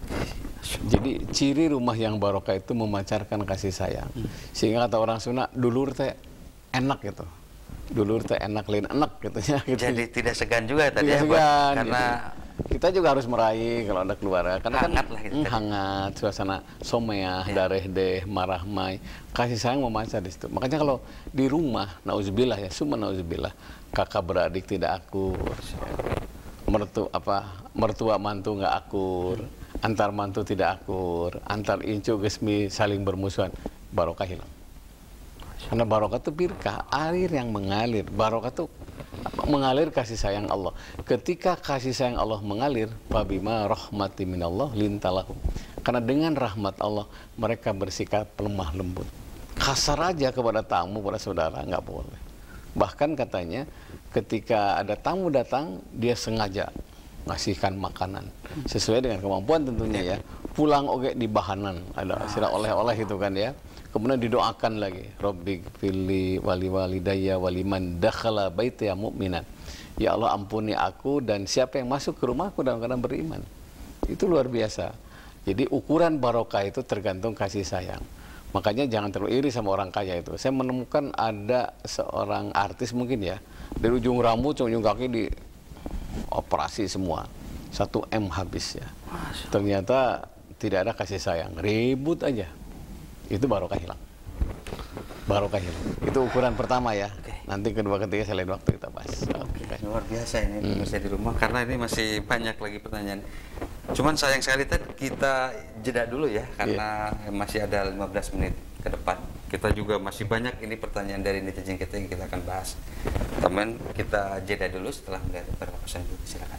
Jadi ciri rumah yang barokah itu memancarkan kasih sayang. Sehingga kata orang Sunda, dulur teh enak gitu. Dulur teh enak lain enak gitu ya. Gitu. Jadi tidak segan juga tadi Tidak ya, buat- segan, karena gitu. Kita juga harus meraih kalau ada keluarga. Karena hangat kan lah gitu hmm, tadi. hangat, suasana someah, Ya. dareh deh, marah mai, kasih sayang memancar di situ. Makanya kalau di rumah, nauzubillah ya, summa nauzubillah, kakak beradik tidak akur, mertu apa mertua mantu nggak akur, antar mantu tidak akur, antar incu gesmi saling bermusuhan, barokah hilang. Karena barokah itu birkah, air yang mengalir. Barokah itu mengalir kasih sayang Allah. Ketika kasih sayang Allah mengalir, fabima rahmati minallah lintalahu. Karena dengan rahmat Allah mereka bersikap lemah lembut. Kasar aja kepada tamu, pada saudara nggak boleh. Bahkan katanya ketika ada tamu datang, dia sengaja ngasihkan makanan sesuai dengan kemampuan tentunya ya. Pulang oke di bahanan, ada istilah oleh-oleh itu kan ya. Kemudian didoakan lagi, Rabbi fili wali walidayya waliman dakhala baitiya mu'minan. Ya Allah ampuni aku dan siapa yang masuk ke rumahku dalam keadaan beriman. Itu luar biasa. Jadi ukuran barokah itu tergantung kasih sayang. Makanya jangan terlalu iri sama orang kaya itu. Saya menemukan ada seorang artis mungkin ya, dari ujung rambut sampai ujung kaki di operasi semua. Satu M habis ya. Ternyata tidak ada kasih sayang, ribut aja. Itu barokah hilang. Barokah hilang. Itu ukuran pertama ya. Oke. Nanti kedua ketiga selain waktu kita bahas. Oke. Luar biasa ini pemirsa di rumah, karena ini masih banyak lagi pertanyaan. Cuman sayang sekali tadi kita jeda dulu ya, karena masih ada lima belas menit ke depan. Kita juga masih banyak ini pertanyaan dari netizen kita yang kita akan bahas. Teman, kita jeda dulu setelah melihat beberapa pesan dulu. Silakan.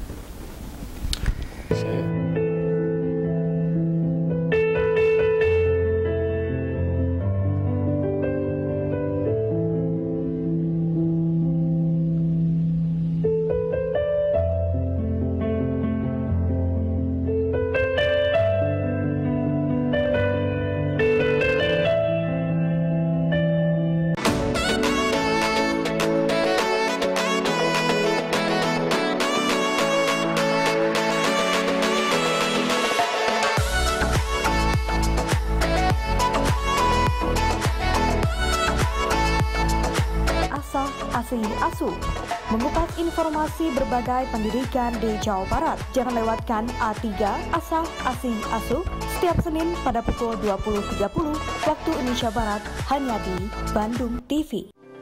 Saya- Asah Asih Asu mengupas informasi berbagai pendidikan di Jawa Barat. Jangan lewatkan A tiga Asah Asih Asu setiap Senin pada pukul dua puluh tiga puluh waktu Indonesia Barat hanya di Bandung T V.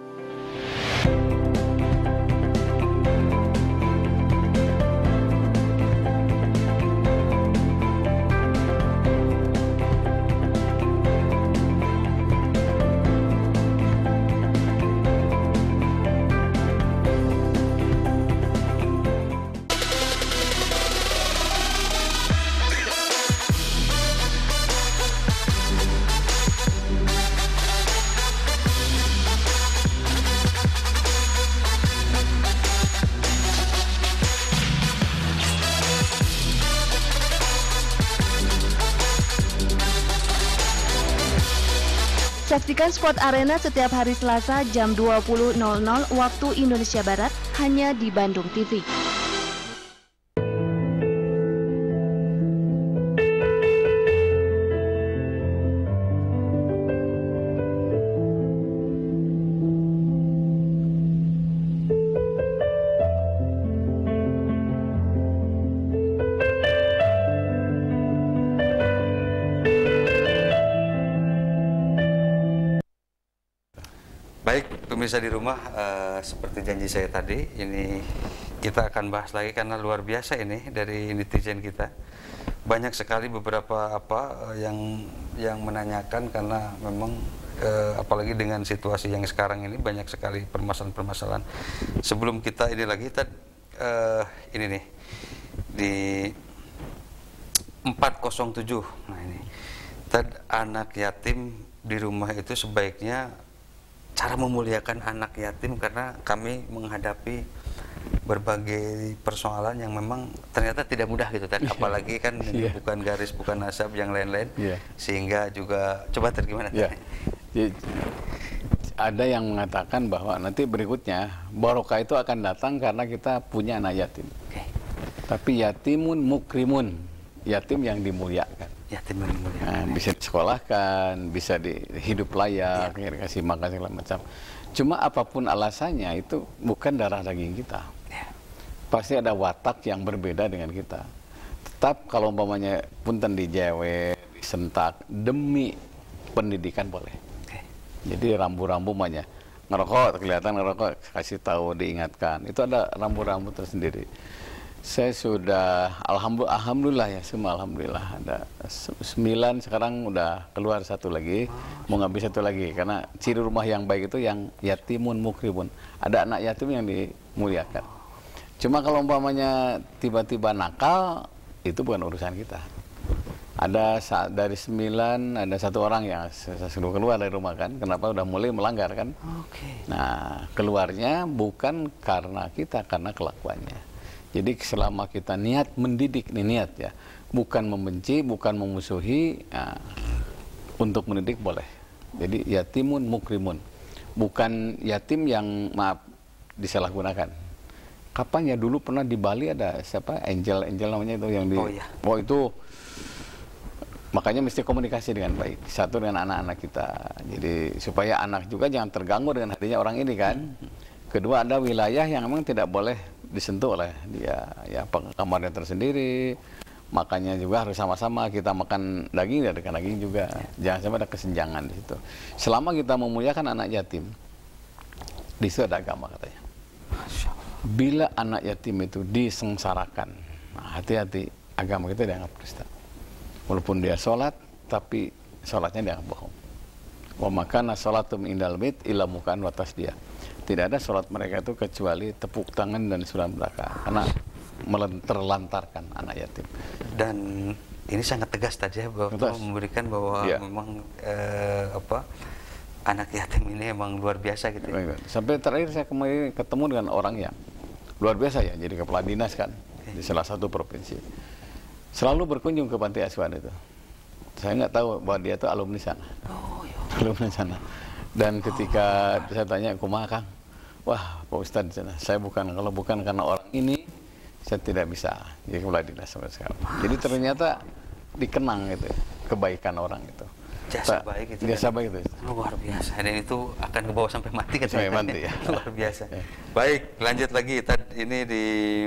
Saksikan Sport Arena setiap hari Selasa jam dua puluh nol nol waktu Indonesia Barat hanya di Bandung T V. Baik, pemirsa di rumah, eh, seperti janji saya tadi, ini kita akan bahas lagi karena luar biasa ini dari netizen kita. Banyak sekali beberapa apa eh, yang yang menanyakan, karena memang eh, apalagi dengan situasi yang sekarang ini banyak sekali permasalahan-permasalahan. Sebelum kita ini lagi, kita eh, ini nih di empat nol tujuh. Nah ini, tad anak yatim di rumah itu sebaiknya cara memuliakan anak yatim, karena kami menghadapi berbagai persoalan yang memang ternyata tidak mudah gitu kan, apalagi kan ini yeah. bukan garis, bukan nasab, yang lain-lain, yeah. sehingga juga coba tergimana? Yeah. Ada yang mengatakan bahwa nanti berikutnya barokah itu akan datang karena kita punya anak yatim. Okay. Tapi yatimun mukrimun, yatim yang dimuliakan. Yatim yang dimuliakan. Nah, bisa disekolahkan, bisa di hidup layak, yeah. dikasih makan segala macam. Cuma apapun alasannya itu bukan darah daging kita. Yeah. Pasti ada watak yang berbeda dengan kita. Tetap kalau umpamanya punten dijewet, disentak demi pendidikan boleh. Okay. Jadi rambu-rambu banyak. Ngerokok kelihatan ngerokok, kasih tahu, diingatkan. Itu ada rambu-rambu tersendiri. Saya sudah alhamdulillah, alhamdulillah ya semua alhamdulillah ada sembilan, sekarang udah keluar satu lagi, mau ngambil satu lagi, karena ciri rumah yang baik itu yang yatimun mukrimun, ada anak yatim yang dimuliakan. Cuma kalau umpamanya tiba-tiba nakal, itu bukan urusan kita. Ada saat dari sembilan ada satu orang yang saya suruh keluar dari rumah kan, kenapa udah mulai melanggar kan? Okay. Nah keluarnya bukan karena kita, karena kelakuannya. Jadi selama kita niat mendidik, nih niat ya, bukan membenci, bukan memusuhi, ya, untuk mendidik boleh. Jadi yatimun mukrimun, bukan yatim yang maaf disalahgunakan. Kapan ya dulu pernah di Bali ada siapa Angel Angel namanya itu yang di, oh, iya. oh itu makanya mesti komunikasi dengan baik, satu dengan anak-anak kita. Jadi supaya anak juga jangan terganggu dengan hadirnya orang ini kan. Kedua ada wilayah yang memang tidak boleh disentuh oleh dia, ya kamarnya tersendiri, makannya juga harus sama-sama, kita makan daging dan makan daging juga, jangan sampai ada kesenjangan di situ. Selama kita memuliakan anak yatim, di situ ada agama katanya. Bila anak yatim itu disengsarakan, hati-hati, nah, agama kita dianggap dusta. Walaupun dia sholat, tapi sholatnya dianggap bohong. Wa makana sholatum indal bait illa mukan watas dia. Tidak ada sholat mereka itu kecuali tepuk tangan dan surah belaka, karena terlantarkan anak yatim. Dan ini sangat tegas tadi ya, bahwa memberikan bahwa ya. memang eh, apa anak yatim ini emang luar biasa gitu. Ya. Sampai terakhir saya kemarin ketemu dengan orang yang luar biasa ya, jadi kepala dinas kan okay. di salah satu provinsi. Selalu berkunjung ke panti asuhan itu. Saya nggak tahu bahwa dia itu alumni sana. Oh, iya. Alumni sana. Dan ketika oh. saya tanya, kumaha Kang? Wah, Pak Ustadz, saya bukan, kalau bukan karena orang ini, saya tidak bisa. Jadi kepala dinas sampai sekarang. Jadi ternyata dikenang gitu, kebaikan orang itu. Jasa baik itu. Jasa baik itu. Luar biasa. Dan itu akan ke bawah sampai mati kan? Sampai mati ya. Luar biasa. Ya. Baik, lanjut lagi. Tadi ini di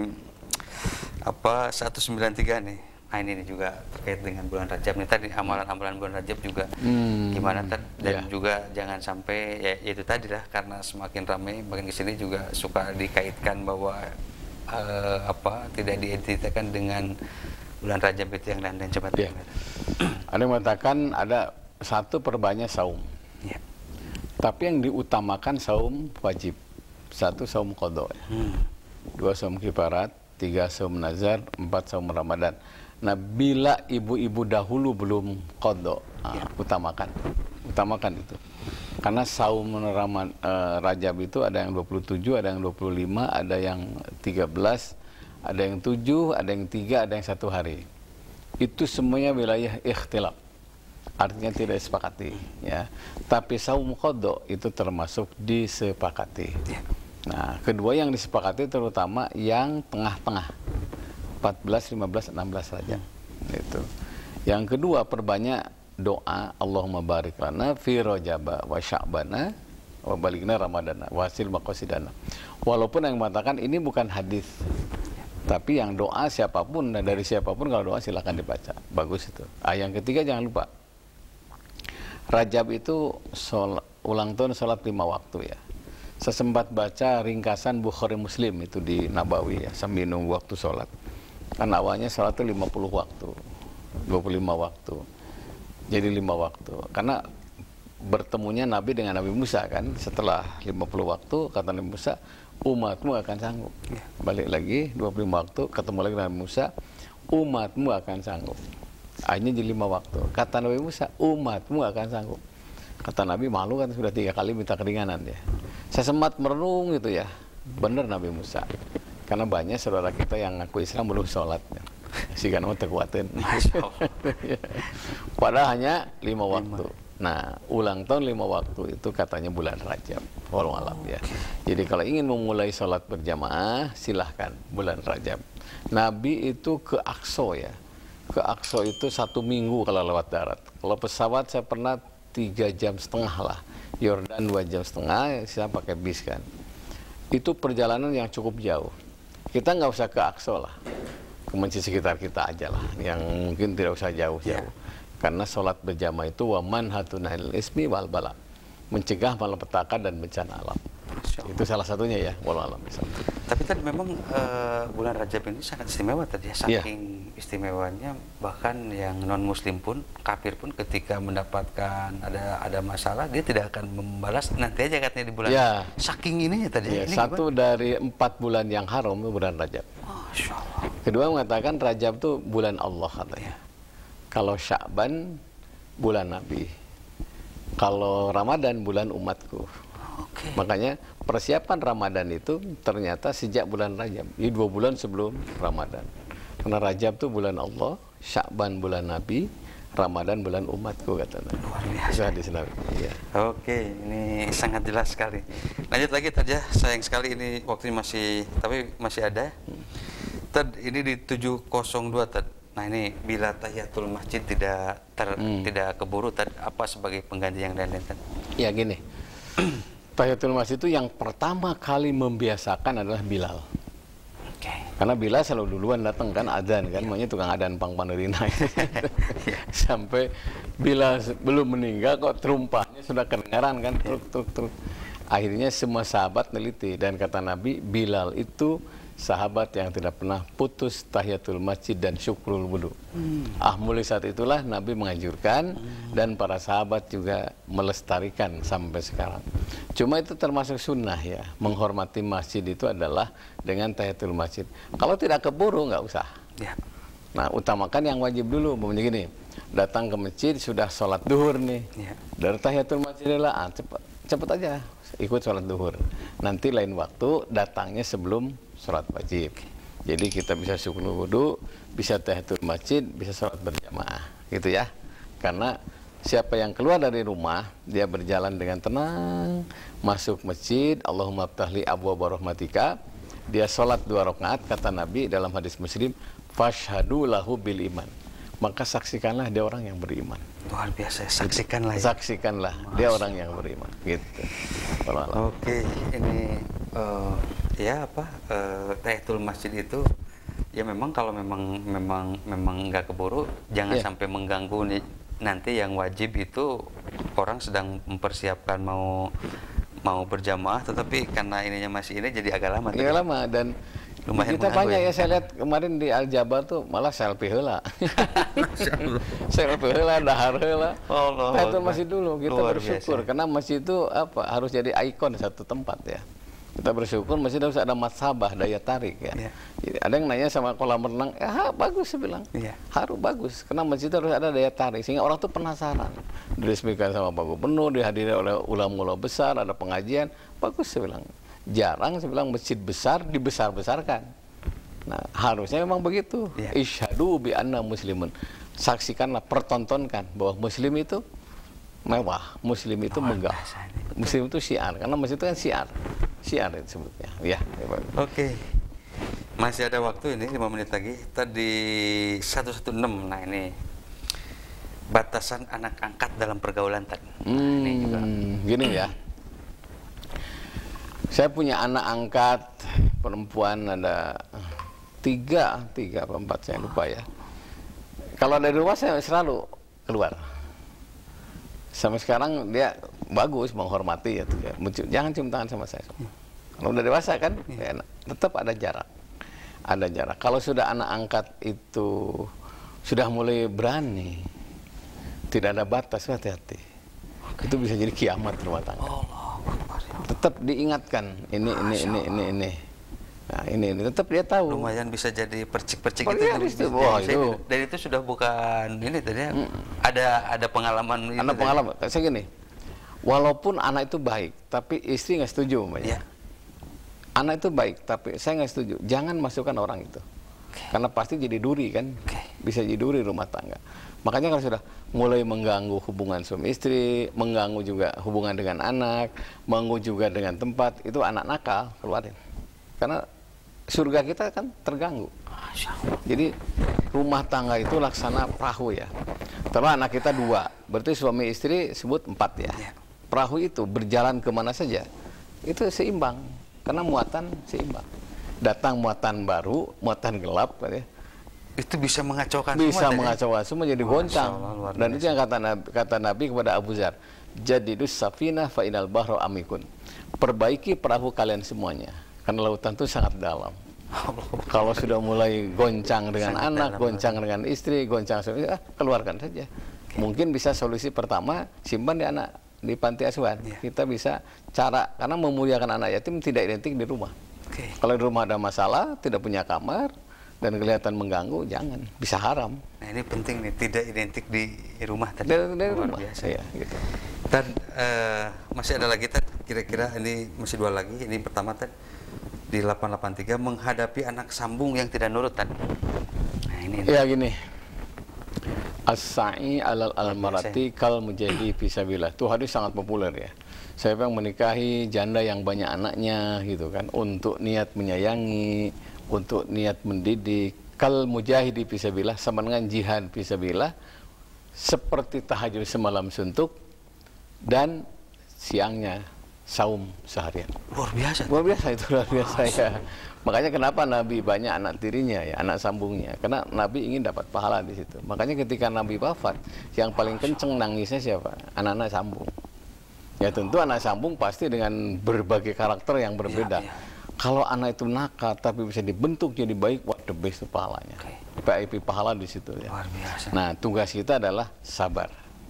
apa seratus sembilan puluh tiga nih. Nah ini juga terkait dengan bulan Rajab nih, tadi amalan-amalan bulan Rajab juga hmm, gimana tad? Dan yeah. juga jangan sampai ya itu tadi lah, karena semakin ramai makin kesini juga suka dikaitkan bahwa uh, apa tidak diidentikan dengan bulan Rajab itu yang lain-lain. Coba yeah. Ada yang mengatakan ada satu perbanyak saum, yeah. tapi yang diutamakan saum wajib, satu saum qadha, hmm. dua saum kifarat, tiga saum nazar, empat saum Ramadan. Nah, bila ibu-ibu dahulu belum qadha, ya. utamakan, utamakan itu. Karena saum Ramad, uh, Rajab itu ada yang dua puluh tujuh, ada yang dua puluh lima, ada yang tiga belas, ada yang tujuh, ada yang tiga, ada yang satu hari. Itu semuanya wilayah ikhtilaf. Artinya tidak disepakati, ya. Tapi saum qadha itu termasuk disepakati. Ya. Nah, kedua yang disepakati terutama yang tengah-tengah. empat belas, lima belas, enam belas saja. Itu. Yang kedua, perbanyak doa Allahumma barik lana fi Rajaba wa Sya'bana wa balighna Ramadana wa hasil maqasidana. Walaupun yang mengatakan ini bukan hadis. Tapi yang doa siapapun dan dari siapapun kalau doa silakan dibaca. Bagus itu. Ah, yang ketiga jangan lupa. Rajab itu sholat, ulang tahun salat lima waktu ya. Sesempat baca ringkasan Bukhari Muslim itu di Nabawi ya, sambil nunggu waktu sholat. Kan awalnya sholat itu lima puluh waktu, dua puluh lima waktu, jadi lima waktu. Karena bertemunya Nabi dengan Nabi Musa kan, setelah lima puluh waktu, kata Nabi Musa, umatmu akan sanggup. Balik lagi, dua puluh lima waktu, ketemu lagi dengan Nabi Musa, umatmu akan sanggup. Akhirnya jadi lima waktu. Kata Nabi Musa, umatmu akan sanggup. Kata Nabi, malu kan sudah tiga kali minta keringanan ya. Saya sempat merenung gitu ya. Benar Nabi Musa. Karena banyak saudara kita yang ngaku Islam belum sholat. Ya. Si kan mau terkuatin. Padahal hanya lima waktu. Nah, ulang tahun lima waktu itu katanya bulan Rajab. Wallahu alam ya. Jadi kalau ingin memulai sholat berjamaah, silahkan bulan Rajab. Nabi itu ke Aqsa ya. Ke Aqsa itu satu minggu kalau lewat darat. Kalau pesawat saya pernah tiga jam setengah lah. Yordan dua jam setengah, saya pakai bis kan. Itu perjalanan yang cukup jauh. Kita nggak usah ke Aqsa lah, ke masjid sekitar kita aja lah, yang mungkin tidak usah jauh-jauh. Yeah. Karena sholat berjamaah itu waman hatunahil ismi wal bala, mencegah malapetaka dan bencana alam. Itu salah satunya ya, walau alam. Tapi tadi memang uh, bulan Rajab ini sangat istimewa tadi ya, saking yeah. istimewanya bahkan yang non Muslim pun, kafir pun ketika mendapatkan ada ada masalah dia tidak akan membalas, nanti aja katanya di bulan. Yeah. Saking ininya tadi. Yeah, ini satu gimana? Dari empat bulan yang haram itu bulan Rajab. Masya Allah. Kedua mengatakan Rajab itu bulan Allah katanya. Yeah. Kalau Sya'ban bulan Nabi. Kalau Ramadan bulan umatku. Okay. Makanya persiapan Ramadan itu ternyata sejak bulan Rajab. Ini dua bulan sebelum Ramadan. Karena Rajab itu bulan Allah, Sya'ban bulan Nabi, Ramadan bulan umatku katanya. Luar biasa. Di sana. Ya. Oke, ini sangat jelas sekali. Lanjut lagi tadi ya, sayang sekali ini waktunya masih, tapi masih ada. Hmm. Tad, ini di tujuh nol dua tad. Nah ini bila tahiyatul masjid tidak ter, hmm. tidak keburu tad, apa sebagai pengganti yang lain-lain tad? Ya gini. Tahiyatul masjid itu yang pertama kali membiasakan adalah Bilal. Okay. Karena Bilal selalu duluan datang kan adzan kan, makanya tukang adzan pang panerina. Sampai Bilal belum meninggal kok terumpahnya sudah kedengaran kan, truk truk truk. Akhirnya semua sahabat neliti dan kata Nabi, Bilal itu sahabat yang tidak pernah putus tahiyatul masjid dan syukrul wudu. Hmm. Ah, mulai saat itulah Nabi menganjurkan hmm. dan para sahabat juga melestarikan sampai sekarang. Cuma itu termasuk sunnah ya, menghormati masjid itu adalah dengan tahiyatul masjid. Kalau tidak keburu nggak usah. Ya. Nah, utamakan yang wajib dulu. Umpamanya gini, datang ke masjid sudah sholat duhur nih. Ya. Dari tahiyatul masjid lah, ah, cepat cepat aja ikut sholat duhur. Nanti lain waktu datangnya sebelum sholat wajib. Jadi kita bisa syukur wudu, bisa tahiyatul masjid, bisa sholat berjamaah, gitu ya. Karena siapa yang keluar dari rumah, dia berjalan dengan tenang, masuk masjid, Allahumma ftahli abwaaba rahmatika, dia sholat dua rakaat, kata Nabi dalam hadis Muslim, fashhadu lahu bil iman. Maka saksikanlah dia orang yang beriman. Luar biasa, saksikanlah ya. Saksikanlah Masya. Dia orang yang beriman, gitu. Oke, ini uh, ya apa uh, tahiyatul masjid itu ya memang kalau memang memang memang nggak keburu jangan yeah. sampai mengganggu nih, nanti yang wajib itu orang sedang mempersiapkan mau mau berjamaah tetapi karena ininya masih ini jadi agak lama. Agak lama dan lumayan kita banyak ya. ya saya lihat kemarin di Al Jabar tuh malah selfie heula. Selfie heula, dahar heula. Tahiyatul masjid dulu kita Luar bersyukur biasa. Karena masjid itu apa harus jadi ikon satu tempat ya. Kita bersyukur masjid harus ada masabah, daya tarik ya. Yeah. Jadi ada yang nanya sama kolam renang, ya bagus saya bilang. Yeah. Harus bagus karena masjid harus ada daya tarik sehingga orang tuh penasaran. Diresmikan sama Pak Gubernur, dihadiri oleh ulama-ulama besar, ada pengajian, bagus saya bilang. Jarang saya bilang masjid besar dibesar-besarkan. Nah, harusnya memang begitu. Yeah. Isyhadu bi anna muslimun. Saksikanlah, pertontonkan bahwa muslim itu mewah, muslim itu megah. Muslim itu syiar, karena masjid itu kan syiar. Syiar itu sebutnya. Ya, Oke. Okay. Masih ada waktu ini lima menit lagi. Tadi seratus enam belas. Nah, ini batasan anak angkat dalam pergaulan tadi. Hmm, ini juga. Gini ya. Saya punya anak angkat perempuan ada tiga, tiga atau empat saya lupa ya. Kalau dari rumah saya selalu keluar. Sampai sekarang dia bagus menghormati ya, jangan cium tangan sama saya. Kalau udah dewasa kan, ya, tetap ada jarak, ada jarak. Kalau sudah anak angkat itu sudah mulai berani, tidak ada batas, hati-hati. Itu bisa jadi kiamat rumah tangga. Tetap diingatkan ini, ini, ini, ini, ini. Nah, ini, ini tetap dia tahu. Lumayan bisa jadi percik-percik oh, itu. Iya, itu. Wah, itu. Dan itu sudah bukan ini tadi ya. Hmm. Ada ada pengalaman. Ada pengalaman. Saya gini, Walaupun anak itu baik, tapi istri nggak setuju, umpamanya. Ya. Anak itu baik, tapi saya nggak setuju. Jangan masukkan orang itu, okay. Karena pasti jadi duri kan, okay. Bisa jadi duri rumah tangga. Makanya kalau sudah mulai mengganggu hubungan suami istri, mengganggu juga hubungan dengan anak, mengganggu juga dengan tempat, itu anak nakal, keluarin. Karena surga kita kan terganggu. Jadi rumah tangga itu laksana perahu ya. Terus anak kita dua, berarti suami istri sebut empat ya. Perahu itu berjalan kemana saja, itu seimbang, karena muatan seimbang. Datang muatan baru, muatan gelap, ya. Itu bisa mengacaukan bisa semua. mengacaukan semua, jadi goncang. Dan itu yang kata Nabi, kata Nabi kepada Abu Dzar, jadidus safinah fa inal bahra amikun. Perbaiki perahu kalian semuanya, karena lautan itu sangat dalam. Kalau sudah mulai goncang dengan sangat anak, dalam, goncang dalam. Dengan istri, goncang suami, ah, keluarkan saja. Okay. Mungkin bisa solusi pertama, simpan di anak di panti asuhan. Yeah. Kita bisa cara, karena memuliakan anak yatim tidak identik di rumah. Okay. Kalau di rumah ada masalah, tidak punya kamar dan kelihatan mengganggu, jangan, bisa haram. Nah ini penting nih, tidak identik di rumah tadi. Dari, dari luar rumah. Biasa Ya, gitu. Dan uh, masih ada lagi, Tad, kira-kira ini masih dua lagi. Ini pertama, Tad, di delapan delapan tiga menghadapi anak sambung yang tidak nurut, Tad. Nah ini. Ya gini. As-sa'i alal al-marati kal mujahidi fisabilillah. Itu hadis sangat populer ya. Saya yang menikahi janda yang banyak anaknya gitu kan, untuk niat menyayangi, untuk niat mendidik, kal mujahidi fisabilillah, sama dengan jihad fisabilillah, seperti tahajud semalam suntuk dan siangnya saum seharian. Luar biasa. Luar biasa itu, luar biasa ya. Makanya kenapa Nabi banyak anak tirinya ya, anak sambungnya. Karena Nabi ingin dapat pahala di situ. Makanya ketika Nabi wafat, yang paling kenceng nangisnya siapa? Anak-anak sambung. Ya tentu anak sambung pasti dengan berbagai karakter yang berbeda. Ya, ya. Kalau anak itu nakal tapi bisa dibentuk jadi baik, wah the best itu pahalanya. Okay. V I P pahala di situ ya. Luar biasa. Nah, tugas kita adalah sabar.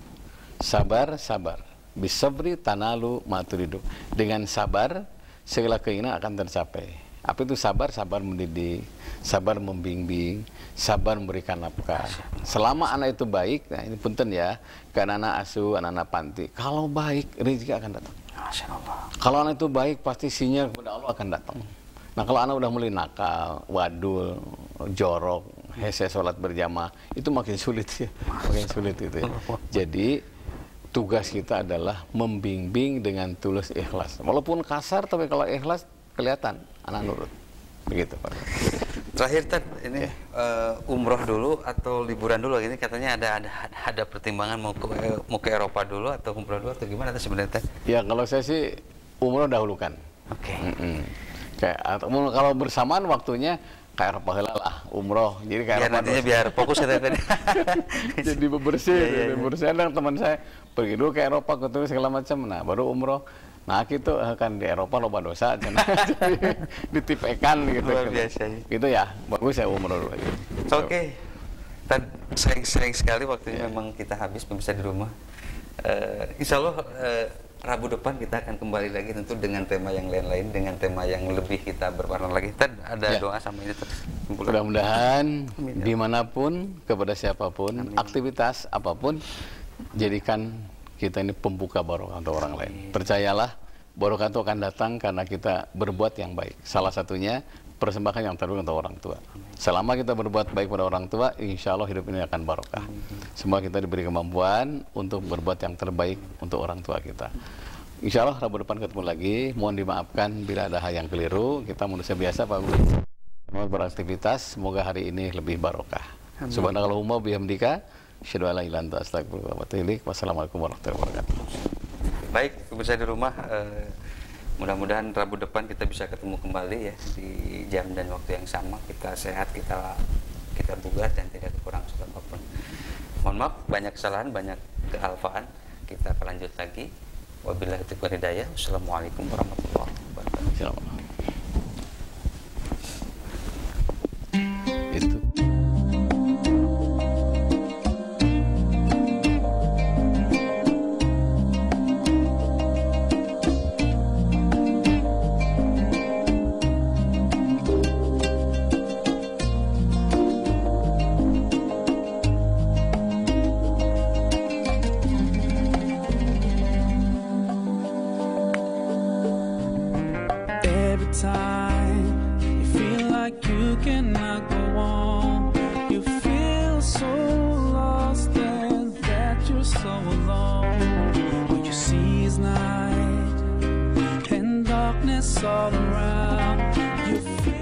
Sabar, sabar. Bisabri tanalu maturidu. Dengan sabar, segala keinginan akan tercapai. Apa itu sabar? Sabar mendidik, sabar membimbing, sabar memberikan nafkah. Selama anak itu baik, nah ini punten ya, ke anak-anak asuh, anak-anak panti. Kalau baik, rezeki akan datang. Kalau anak itu baik, pasti sinyal kepada Allah akan datang. Nah kalau anak udah mulai nakal, wadul, jorok, hese sholat berjamaah, itu makin sulit ya, makin sulit itu ya. Jadi tugas kita adalah membimbing dengan tulus ikhlas. Walaupun kasar, tapi kalau ikhlas kelihatan anak nurut. Begitu Pak. Terakhir, Tad, ini ya. uh, umroh dulu atau liburan dulu? Ini katanya ada ada ada pertimbangan mau ke mau ke Eropa dulu atau umroh dulu atau gimana sebenarnya, Tad? Ya kalau saya sih umroh dahulukan. Oke. Okay. Mm -mm. Kayak atau kalau bersamaan waktunya ke Eropa lah, umroh. Jadi kayak biar nantinya biar fokus ya tadi. Jadi bebersih, ya, ya, ya. bebersih. Ada teman saya pergi dulu ke Eropa, ketemu segala macam. Nah baru umroh. Nah itu kan di Eropa loba dosa, jadi ditipekan gitu. Luar biasa. Gitu ya, bagus ya umroh dulu. Oke, okay. Dan sayang, sayang sekali waktunya yeah. Memang kita habis pemirsa di rumah. Uh, insya Allah uh, Rabu depan kita akan kembali lagi tentu dengan tema yang lain-lain, dengan tema yang lebih kita berwarna lagi. Tad, ada yeah. Doa sama ini terus. Mudah-mudahan dimanapun, kepada siapapun, amin. Aktivitas apapun, jadikan kita ini pembuka barokah untuk orang lain. Percayalah, barokah itu akan datang karena kita berbuat yang baik. Salah satunya, persembahkan yang terbaik untuk orang tua. Selama kita berbuat baik pada orang tua, insya Allah hidup ini akan barokah. Semua kita diberi kemampuan untuk berbuat yang terbaik untuk orang tua kita. Insya Allah Rabu depan ketemu lagi. Mohon dimaafkan bila ada hal yang keliru. Kita manusia biasa, Pak Guru. Selamat beraktivitas. Semoga hari ini lebih barokah. Subhanallahumma bihamdika. Wassalamualaikum warahmatullahi wabarakatuh. Baik, pemirsa di rumah, eh, mudah-mudahan Rabu depan kita bisa ketemu kembali ya di jam dan waktu yang sama. Kita sehat, kita kita bugar dan tidak kekurangan apapun. Mohon maaf, banyak kesalahan, banyak kealfaan. Kita akan lanjut lagi. Wabillahi taufiq wal hidayah. Wassalamualaikum warahmatullahi wabarakatuh. you cannot go on. You feel so lost and that you're so alone. What you see is night and darkness all around. You feel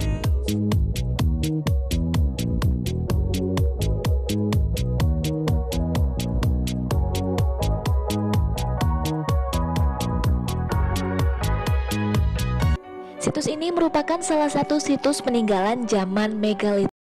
Situs ini merupakan salah satu situs peninggalan zaman megalitik